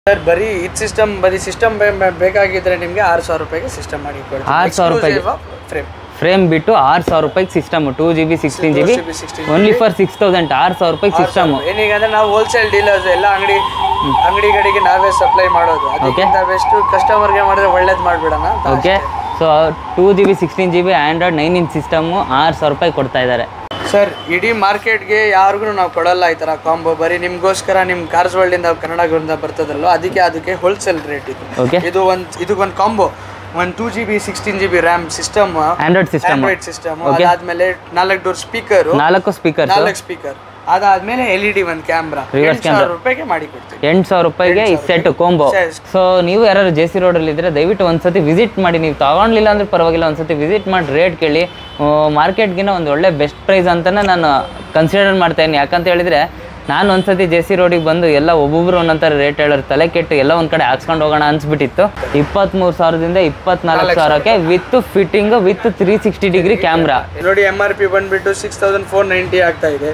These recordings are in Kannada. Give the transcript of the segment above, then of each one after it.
ಸರ್ ಬರೀ ಇದು ಸಿಸ್ಟಮ್ ಬೇಕಾಗಿದ್ರೆ ನಿಮಗೆ 6000 ರೂಪಾಯಿಗೆ ಸಿಸ್ಟಮ್ ಮಾಡಿ ಕೊಡ್ತೀವಿ. 6000 ರೂಪಾಯಿಗೆ ಫ್ರೇಮ್ ಬಿಟ್ಟು 6000 ರೂಪಾಯಿಗೆ system 2GB 16GB only for 6000. 6000 ರೂಪಾಯಿಗೆ ಸಿಸ್ಟಮ್. ಏನೀಗಂದ್ರೆ ನಾವು ಹೋಲ್ಸೇಲ್ ಡೀಲರ್ಸ್ ಎಲ್ಲ ಅಂಗಡಿಗಳಿಗೆ ನಾವೇ ಸಪ್ಲೈ ಮಾಡೋದು. ಅದಕ್ಕಿಂತ ಬೆಸ್ಟ್ ಕಸ್ಟಮರ್ಗೆ ಮಾಡಿದ್ರೆ ಒಳ್ಳೇದು ಮಾಡಿಬಿಡೋಣ. Okay, so 2GB 16GB Android 9-inch system 6000 ರೂಪಾಯಿ ಕೊಡ್ತಾ ಇದ್ದಾರೆ ಸರ್. ಇಡೀ ಮಾರ್ಕೆಟ್ಗೆ ಯಾರಿಗೂ ನಾವು ಕೊಡಲ್ಲ ಈ ಥರ ಕಾಂಬೋ. ಬರೀ ನಿಮಗೋಸ್ಕರ ನಿಮ್ಮ ಕಾರ್ಸ್ ವರ್ಲ್ಡಿಂದ ಕನ್ನಡದಿಂದ ಬರ್ತದಲ್ಲೋ ಅದಕ್ಕೆ ಹೋಲ್ಸೇಲ್ ರೇಟ್ ಇದು. ಇದಕ್ಕೊಂದು combo 2GB 16GB RAM system, Android system, ಅದಾದ್ಮೇಲೆ 4 ಡೋರ್ ಸ್ಪೀಕರ್, 4 ಸ್ಪೀಕರ್, ಅದಾದ್ಮೇಲೆ LED ಒಂದು ಕ್ಯಾಮ್ರಾ 8000 ರೂಪಾಯಿಗೆ ಮಾಡಿ ಕೊಡ್ತೀವಿ. 8000 ರೂಪಾಯಿಗೆ ಈ ಸೆಟ್ ಕಾಂಬೋ. ಸೊ ನೀವು ಯಾರು JC ರೋಡಲ್ಲಿ ಇದ್ರೆ ದಯವಿಟ್ಟು ಒಂದ್ಸತಿ ವಿಸಿಟ್ ಮಾಡಿ. ನೀವು ತಗೊಂಡ್ಲಿಲ್ಲ ಅಂದ್ರೆ ಪರವಾಗಿಲ್ಲ, ಒಂದ್ಸತಿ ವಿಸಿಟ್ ಮಾಡಿ ರೇಟ್ ಕೇಳಿ. ಮಾರ್ಕೆಟ್ಗಿನ ಒಂದು ಒಳ್ಳೆ ಬೆಸ್ಟ್ ಪ್ರೈಸ್ ಅಂತಲೇ ನಾನು ಕನ್ಸಿಡರ್ ಮಾಡ್ತಾ ಇದ್ದೀನಿ. ಯಾಕಂತ ಹೇಳಿದರೆ ನಾನು ಒಂದ್ಸತಿ JC ರೋಡಿಗೆ ಬಂದು ಎಲ್ಲ ಒಬ್ಬೊಬ್ರು ಒಂದೊಂಥರ ರೇಟ್ ಹೇಳೋರು, ತಲೆ ಕೆಟ್ಟು ಎಲ್ಲ ಒಂದು ಕಡೆ ಹಾಕ್ಸ್ಕೊಂಡು ಹೋಗೋಣ ಅನ್ಸ್ಬಿಟ್ಟಿತ್ತು. 23,000ದಿಂದ 24,000ಕ್ಕೆ with fitting with 360 degree camera. ನೋಡಿ MRP ಬಂದ್ಬಿಟ್ಟು 6490 ಆಗ್ತಾ ಇದೆ.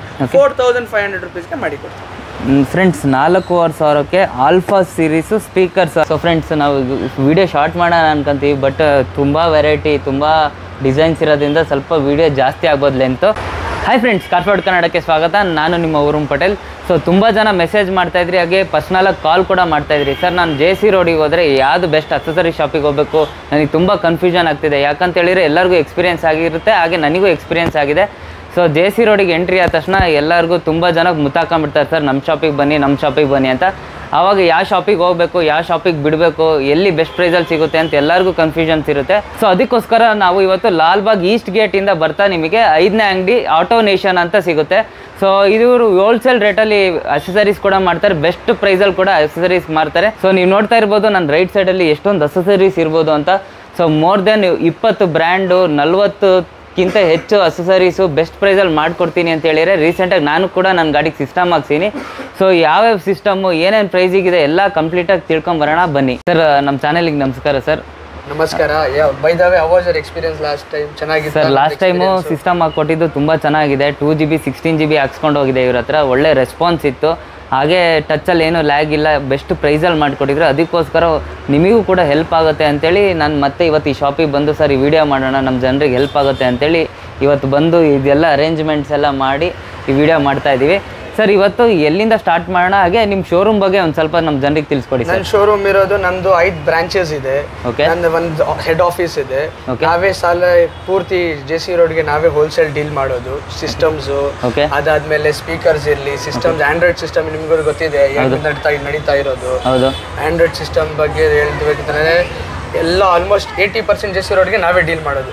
4500 ರೂಪೀಸ್ಗೆ ಮಾಡಿ ಕೊಡ್ತೀವಿ ಫ್ರೆಂಡ್ಸ್. 4500ಕ್ಕೆ alpha series speakers. So friends, ನಾವು ವಿಡಿಯೋ ಶಾರ್ಟ್ ಮಾಡೋಣ ಅನ್ಕೊಂತೀವಿ, ಬಟ್ ತುಂಬ ವೆರೈಟಿ, ತುಂಬ ಡಿಸೈನ್ಸ್ ಇರೋದ್ರಿಂದ ಸ್ವಲ್ಪ ವಿಡಿಯೋ ಜಾಸ್ತಿ ಆಗ್ಬೋದು ಲೆಂತು. ಹಾಯ್ ಫ್ರೆಂಡ್ಸ್, ಕಾರ್ಪೊರೇಟ್ ಕನ್ನಡಕ್ಕೆ ಸ್ವಾಗತ. ನಾನು ನಿಮ್ಮ ವರುಣ್ ಪಟೇಲ್. ಸೊ ತುಂಬ ಜನ ಮೆಸೇಜ್ ಮಾಡ್ತಾಯಿದ್ರಿ, ಹಾಗೆ ಪರ್ಸ್ನಲಾಗಿ ಕಾಲ್ ಕೂಡ ಮಾಡ್ತಾಯಿದ್ರಿ. ಸರ್, ನಾನು JC ರೋಡಿಗೆ ಹೋದರೆ ಯಾವುದು ಬೆಸ್ಟ್ ಅಕ್ಸೆಸರಿ ಶಾಪಿಗೆ ಹೋಗಬೇಕು, ನನಗೆ ತುಂಬ ಕನ್ಫ್ಯೂಷನ್ ಆಗ್ತಿದೆ. ಯಾಕಂತೇಳಿದರೆ ಎಲ್ಲರಿಗೂ ಎಕ್ಸ್ಪೀರಿಯೆನ್ಸ್ ಆಗಿರುತ್ತೆ, ಹಾಗೆ ನನಗೂ ಎಕ್ಸ್ಪೀರಿಯೆನ್ಸ್ ಆಗಿದೆ. ಸೊ JC ರೋಡಿಗೆ ಎಂಟ್ರಿ ಆದ ತಕ್ಷಣ ಎಲ್ಲರಿಗೂ ತುಂಬ ಜನ ಮುತ್ತಾಕೊಂಡ್ಬಿಡ್ತಾರೆ, ಸರ್ ನಮ್ಮ ಶಾಪಿಗೆ ಬನ್ನಿ ಅಂತ. ಆವಾಗ ಯಾವ ಶಾಪಿಗೆ ಹೋಗಬೇಕು, ಯಾವ ಶಾಪಿಗೆ ಬಿಡಬೇಕು, ಎಲ್ಲಿ ಬೆಸ್ಟ್ ಪ್ರೈಸಲ್ಲಿ ಸಿಗುತ್ತೆ ಅಂತ ಎಲ್ಲರಿಗೂ ಕನ್ಫ್ಯೂಷನ್ಸ್ ಇರುತ್ತೆ. ಸೊ ಅದಕ್ಕೋಸ್ಕರ ನಾವು ಇವತ್ತು ಲಾಲ್ಬಾಗ್ ಈಸ್ಟ್ ಗೇಟಿಂದ ಬರ್ತಾ ನಿಮಗೆ 5ನೇ ಅಂಗಡಿ ಆಟೋ ನೇಷನ್ ಅಂತ ಸಿಗುತ್ತೆ. ಸೊ ಇವರು ಹೋಲ್ಸೇಲ್ ರೇಟಲ್ಲಿ ಅಸೆಸರೀಸ್ ಕೂಡ ಮಾಡ್ತಾರೆ, ಬೆಸ್ಟ್ ಪ್ರೈಸಲ್ಲಿ ಕೂಡ ಅಸೆಸರೀಸ್ ಮಾಡ್ತಾರೆ. ಸೊ ನೀವು ನೋಡ್ತಾ ಇರ್ಬೋದು ನನ್ನ ರೈಟ್ ಸೈಡಲ್ಲಿ ಎಷ್ಟೊಂದು ಅಸೆಸರೀಸ್ ಇರ್ಬೋದು ಅಂತ. ಸೊ ಮೋರ್ ದೆನ್ 20 ಬ್ರ್ಯಾಂಡು, 40ಕ್ಕಿಂತ ಹೆಚ್ಚು ಅಸೆಸರೀಸು ಬೆಸ್ಟ್ ಪ್ರೈಸಲ್ಲಿ ಮಾಡಿಕೊಡ್ತೀನಿ ಅಂತ ಹೇಳಿದರೆ ರೀಸೆಂಟಾಗಿ ನಾನು ಕೂಡ ನನ್ನ ಗಾಡಿಗೆ ಸಿಸ್ಟಮ್ ಹಾಕ್ತೀನಿ. ಸೊ ಯಾವ್ಯಾವ ಸಿಸ್ಟಮು ಏನೇನು ಪ್ರೈಸಿಗಿದೆ ಎಲ್ಲ ಕಂಪ್ಲೀಟಾಗಿ ತಿಳ್ಕೊಂಬರೋಣ ಬನ್ನಿ. ಸರ್, ನಮ್ಮ ಚಾನಲಿಗೆ ನಮಸ್ಕಾರ. ಸರ್ ನಮಸ್ಕಾರ. By the way, how was your experience last time? ಚೆನ್ನಾಗಿದೆ ಸರ್. ಲಾಸ್ಟ್ ಟೈಮು ಸಿಸ್ಟಮ್ ಹಾಕ್ಕೊಟ್ಟಿದ್ದು ತುಂಬ ಚೆನ್ನಾಗಿದೆ. 2GB 16GB ಹಾಕ್ಸ್ಕೊಂಡು ಹೋಗಿದೆ ಇವ್ರ ಹತ್ರ, ಒಳ್ಳೆ ರೆಸ್ಪಾನ್ಸ್ ಇತ್ತು. ಹಾಗೆ ಟಚ್ಚಲ್ಲಿ ಏನೂ ಲ್ಯಾಗ್ ಇಲ್ಲ, ಬೆಸ್ಟ್ ಪ್ರೈಸಲ್ಲಿ ಮಾಡಿಕೊಟ್ಟಿದ್ರು. ಅದಕ್ಕೋಸ್ಕರ ನಿಮಗೂ ಕೂಡ ಹೆಲ್ಪ್ ಆಗುತ್ತೆ ಅಂತೇಳಿ ನಾನು ಮತ್ತೆ ಇವತ್ತು ಈ ಶಾಪಿಗೆ ಬಂದು ಸರ್ ಈ ವಿಡಿಯೋ ಮಾಡೋಣ, ನಮ್ಮ ಜನರಿಗೆ ಹೆಲ್ಪ್ ಆಗುತ್ತೆ ಅಂತೇಳಿ ಇವತ್ತು ಬಂದು ಇದೆಲ್ಲ ಅರೇಂಜ್ಮೆಂಟ್ಸ್ ಎಲ್ಲ ಮಾಡಿ ಈ ವಿಡಿಯೋ ಮಾಡ್ತಾಯಿದ್ದೀವಿ. ಸರ್, ಇವತ್ತು ಎಲ್ಲಿಂದ ಸ್ಟಾರ್ಟ್ ಮಾಡೋಣ, ಹಾಗೆ ನಿಮ್ಮ ಶೋರೂಮ್ ಬಗ್ಗೆ ಒಂದು ಸ್ವಲ್ಪ ನಮ್ಮ ಜನರಿಗೆ ತಿಳಿಸ್ಕೊಡಿ. ನನ್ನ ಶೋರೂಮ್ ಇರೋದು ನಮ್ಮದು 5 ಬ್ರಾಂಚಸ್ ಇದೆ. ನಂದು ಒಂದು ಹೆಡ್ ಆಫೀಸ್ ಇದೆ. ನಾವೇ ಪೂರ್ತಿ JC ರೋಡ್ಗೆ ನಾವೇ ಹೋಲ್ಸೇಲ್ ಡೀಲ್ ಮಾಡೋದು. ಸಿಸ್ಟಮ್ಸು, ಅದಾದ್ಮೇಲೆ ಸ್ಪೀಕರ್ಸ್ ಇರಲಿ, ಸಿಸ್ಟಮ್ಸ್, ಆಂಡ್ರಾಯ್ಡ್ ಸಿಸ್ಟಮ್ ನಿಮ್ಗೂ ಗೊತ್ತಿದೆ ನಡೀತಾ ಇರೋದು. ಆಂಡ್ರಾಯ್ಡ್ ಸಿಸ್ಟಮ್ ಬಗ್ಗೆ ಹೇಳ್ಬೇಕಂದ್ರೆ ಎಲ್ಲ ಆಲ್ಮೋಸ್ಟ್ 80% JC ರೋಡ್ಗೆ ನಾವೇ ಡೀಲ್ ಮಾಡೋದು.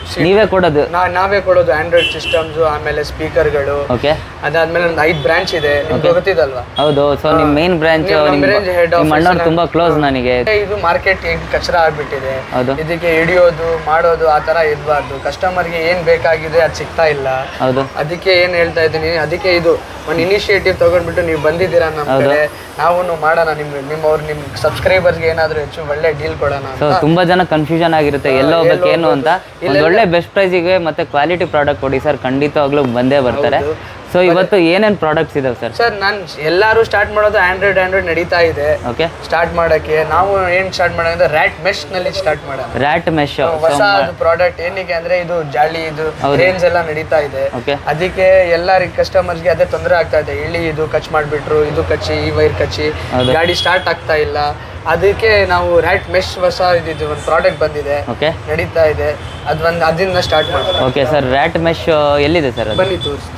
ನಾವೇ ಕೊಡೋದು ಆಂಡ್ರಾಯ್ಡ್ ಸಿಸ್ಟಮ್ಸ್, ಆಮೇಲೆ ಸ್ಪೀಕರ್ಗಳು. ಅದಾದ್ಮೇಲೆ ಒಂದು 5 ಬ್ರಾಂಚ್ ಇದೆ, ನಿಮ್ಗೆ ಗೊತ್ತಿದಲ್ವಾ? ಹೌದು. ಸೊ ನಿಮ್ಮ ಮೇನ್ ಬ್ರಾಂಚ್ ಹೆಡ್ ಆಫೀಸ್ ತುಂಬಾ ಕ್ಲೋಸ್ ನನಗೆ. ಇದು ಮಾರ್ಕೆಟ್ ಕಚರ ಆಗ್ಬಿಟ್ಟಿದೆ, ಇದಕ್ಕೆ ಹಿಡಿಯೋದು ಮಾಡೋದು ಆ ತರ ಇರಬಾರ್ದು. ಕಸ್ಟಮರ್ಗೆ ಏನ್ ಬೇಕಾಗಿದೆ ಅದು ಸಿಗ್ತಾ ಇಲ್ಲ. ಅದಕ್ಕೆ ಏನ್ ಹೇಳ್ತಾ ಇದ್ದೀನಿ, ಅದಕ್ಕೆ ಇದು ಒಂದು ಇನಿಷಿಯೇಟಿವ್ ತಗೊಂಡ್ಬಿಟ್ಟು ನೀವು ಬಂದಿದ್ದೀರಾ ನಮ್ಮ ಕಡೆ, ನಾವು ಮಾಡೋಣ, ನಿಮ್ ಸಬ್ಸ್ಕ್ರೈಬರ್ಸ್ಗೆ ಏನಾದ್ರು ಹೆಚ್ಚು ಒಳ್ಳೆ ಡೀಲ್ ಕೊಡೋಣ. ತುಂಬಾ ಜನ ಕನ್ಫ್ಯೂಷನ್ ಆಗಿರುತ್ತೆ ಎಲ್ಲೋ ಹೋಗ್ಬೇಕು ಏನು ಅಂತ. ಒಳ್ಳೆ ಬೆಸ್ಟ್ ಪ್ರೈಸಿಗೆ ಮತ್ತೆ ಕ್ವಾಲಿಟಿ ಪ್ರಾಡಕ್ಟ್ ಕೊಡಿ ಸರ್, ಖಂಡಿತವಾಗ್ಲೂ ಬಂದೇ ಬರ್ತಾರೆ. ಸೊ ಇವತ್ತು ಏನೇನು ಪ್ರಾಡಕ್ಟ್ಸ್ ಇದಾವೆ ಸರ್? ಸರ್, ನಾನು ಎಲ್ಲರೂ ಸ್ಟಾರ್ಟ್ ಮಾಡೋದು ಆಂಡ್ರಾಯ್ಡ್ ನಡೀತಾ ಇದೆ. ಓಕೆ, ಸ್ಟಾರ್ಟ್ ಮಾಡೋಕ್ಕೆ ನಾವು ಏನು ಸ್ಟಾರ್ಟ್ ಮಾಡೋದು ರ್ಯಾಟ್ ಮೆಶ್ ನಲ್ಲಿ ಸ್ಟಾರ್ಟ್ ಮಾಡೋಣ. ರ್ಯಾಟ್ ಮೆಶ್ ಹೊಸ ಪ್ರಾಡಕ್ಟ್. ಏನಕ್ಕೆ ಅಂದ್ರೆ ಇದು ಜಾಲಿ, ಇದು ರೇಂಜ್ ಎಲ್ಲ ನಡೀತಾ ಇದೆ. ಅದಕ್ಕೆ ಎಲ್ಲರಿಗೆ ಕಸ್ಟಮರ್ಸ್ಗೆ ಅದೇ ತೊಂದರೆ ಆಗ್ತಾ ಇದೆ. ಇದು ಕಚ್ ಮಾಡ್ಬಿಟ್ರು, ಇದು ಕಚ್ಚಿ, ಈ ವೈರ್ ಕಚ್ಚಿ, ಗಾಡಿ ಸ್ಟಾರ್ಟ್ ಆಗ್ತಾ ಇಲ್ಲ. ಅದಕ್ಕೆ ನಾವು ರ್ಯಾಟ್ ಮೆಶ್ ಹೊಸ ಇದು ಒಂದು ಪ್ರಾಡಕ್ಟ್ ಬಂದಿದೆ, ನಡೀತಾ ಇದೆ. ಅದನ್ನ ಸ್ಟಾರ್ಟ್ ಮಾಡೋಣ. ಓಕೆ ಸರ್, ರ್ಯಾಟ್ ಮೆಶ್ ಎಲ್ಲಿದೆ ಸರ್? ಬನ್ನಿ ತೋರಿಸ್ತೀನಿ.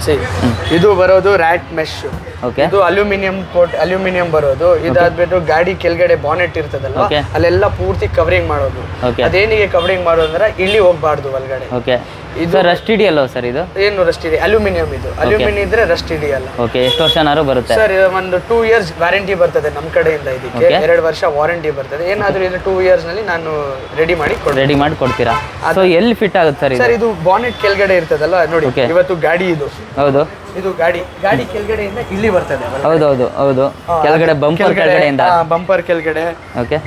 ಇದು ಬರೋದು ರ್ಯಾಟ್ ಮೆಶ್. ಇದು ಅಲ್ಯೂಮಿನಿಯಂ ಬರೋದು. ಇದಾದ್ಬಿಟ್ಟು ಗಾಡಿ ಕೆಳಗಡೆ ಬಾನೆಟ್ ಇರ್ತದಲ್ಲ, ಅಲ್ಲೆಲ್ಲ ಪೂರ್ತಿ ಕವರಿಂಗ್ ಮಾಡೋದು. ಅದೇನಿಗೆ ಕವರಿಂಗ್ ಮಾಡೋದು ಅಂದ್ರೆ ಇಲ್ಲಿ ಹೋಗ್ಬಾರ್ದು ಒಳಗಡೆ. ಇದು ರಸ್ಟ್ ಹಿಡಿಯಲ್ಲ ಸರ್? ಇದು ಏನು ರಸ್ಟ್ ಇದೆ? ಅಲ್ಯೂಮಿನಿಯಂ. ಇದು ಅಲ್ಯೂಮಿನಿಯಂ ಇದ್ರೆ ರಸ್ಟ್ ಹಿಡಿಯಲ್ಲ. ಓಕೆ, ಎಷ್ಟು ವರ್ಷನಾರು ಬರುತ್ತೆ ಸರ್? ಒಂದು 2 years ವ್ಯಾರಂಟಿ ಬರ್ತದೆ ನಮ್ಮ ಕಡೆಯಿಂದ. ಇದಕ್ಕೆ 2 ವರ್ಷ ವಾರಂಟಿ ಬರ್ತದೆ. ಏನಾದ್ರೂ ಇದು 2 years ನಲ್ಲಿ ನಾನು ರೆಡಿ ಮಾಡಿ ಕೊಡ್ತೀರಾ? ಸೊ ಎಲ್ಲಿ ಫಿಟ್ ಆಗುತ್ತೆ ಸರ್? ಸರ್, ಇದು ಬಾನೆಟ್ ಕೆಳಗಡೆ ಇರ್ತದಲ್ಲ ನೋಡಿ. ಇವತ್ತು ಗಾಡಿ ಇದು ಗಾಡಿ ಕೆಳಗಡೆಯಿಂದ ಇಲ್ಲಿ ಬರ್ತದೆ. ಹೌದು, ಕೆಳಗಡೆ ಬಂಪರ್ ಕೆಳಗಡೆ. ಓಕೆ,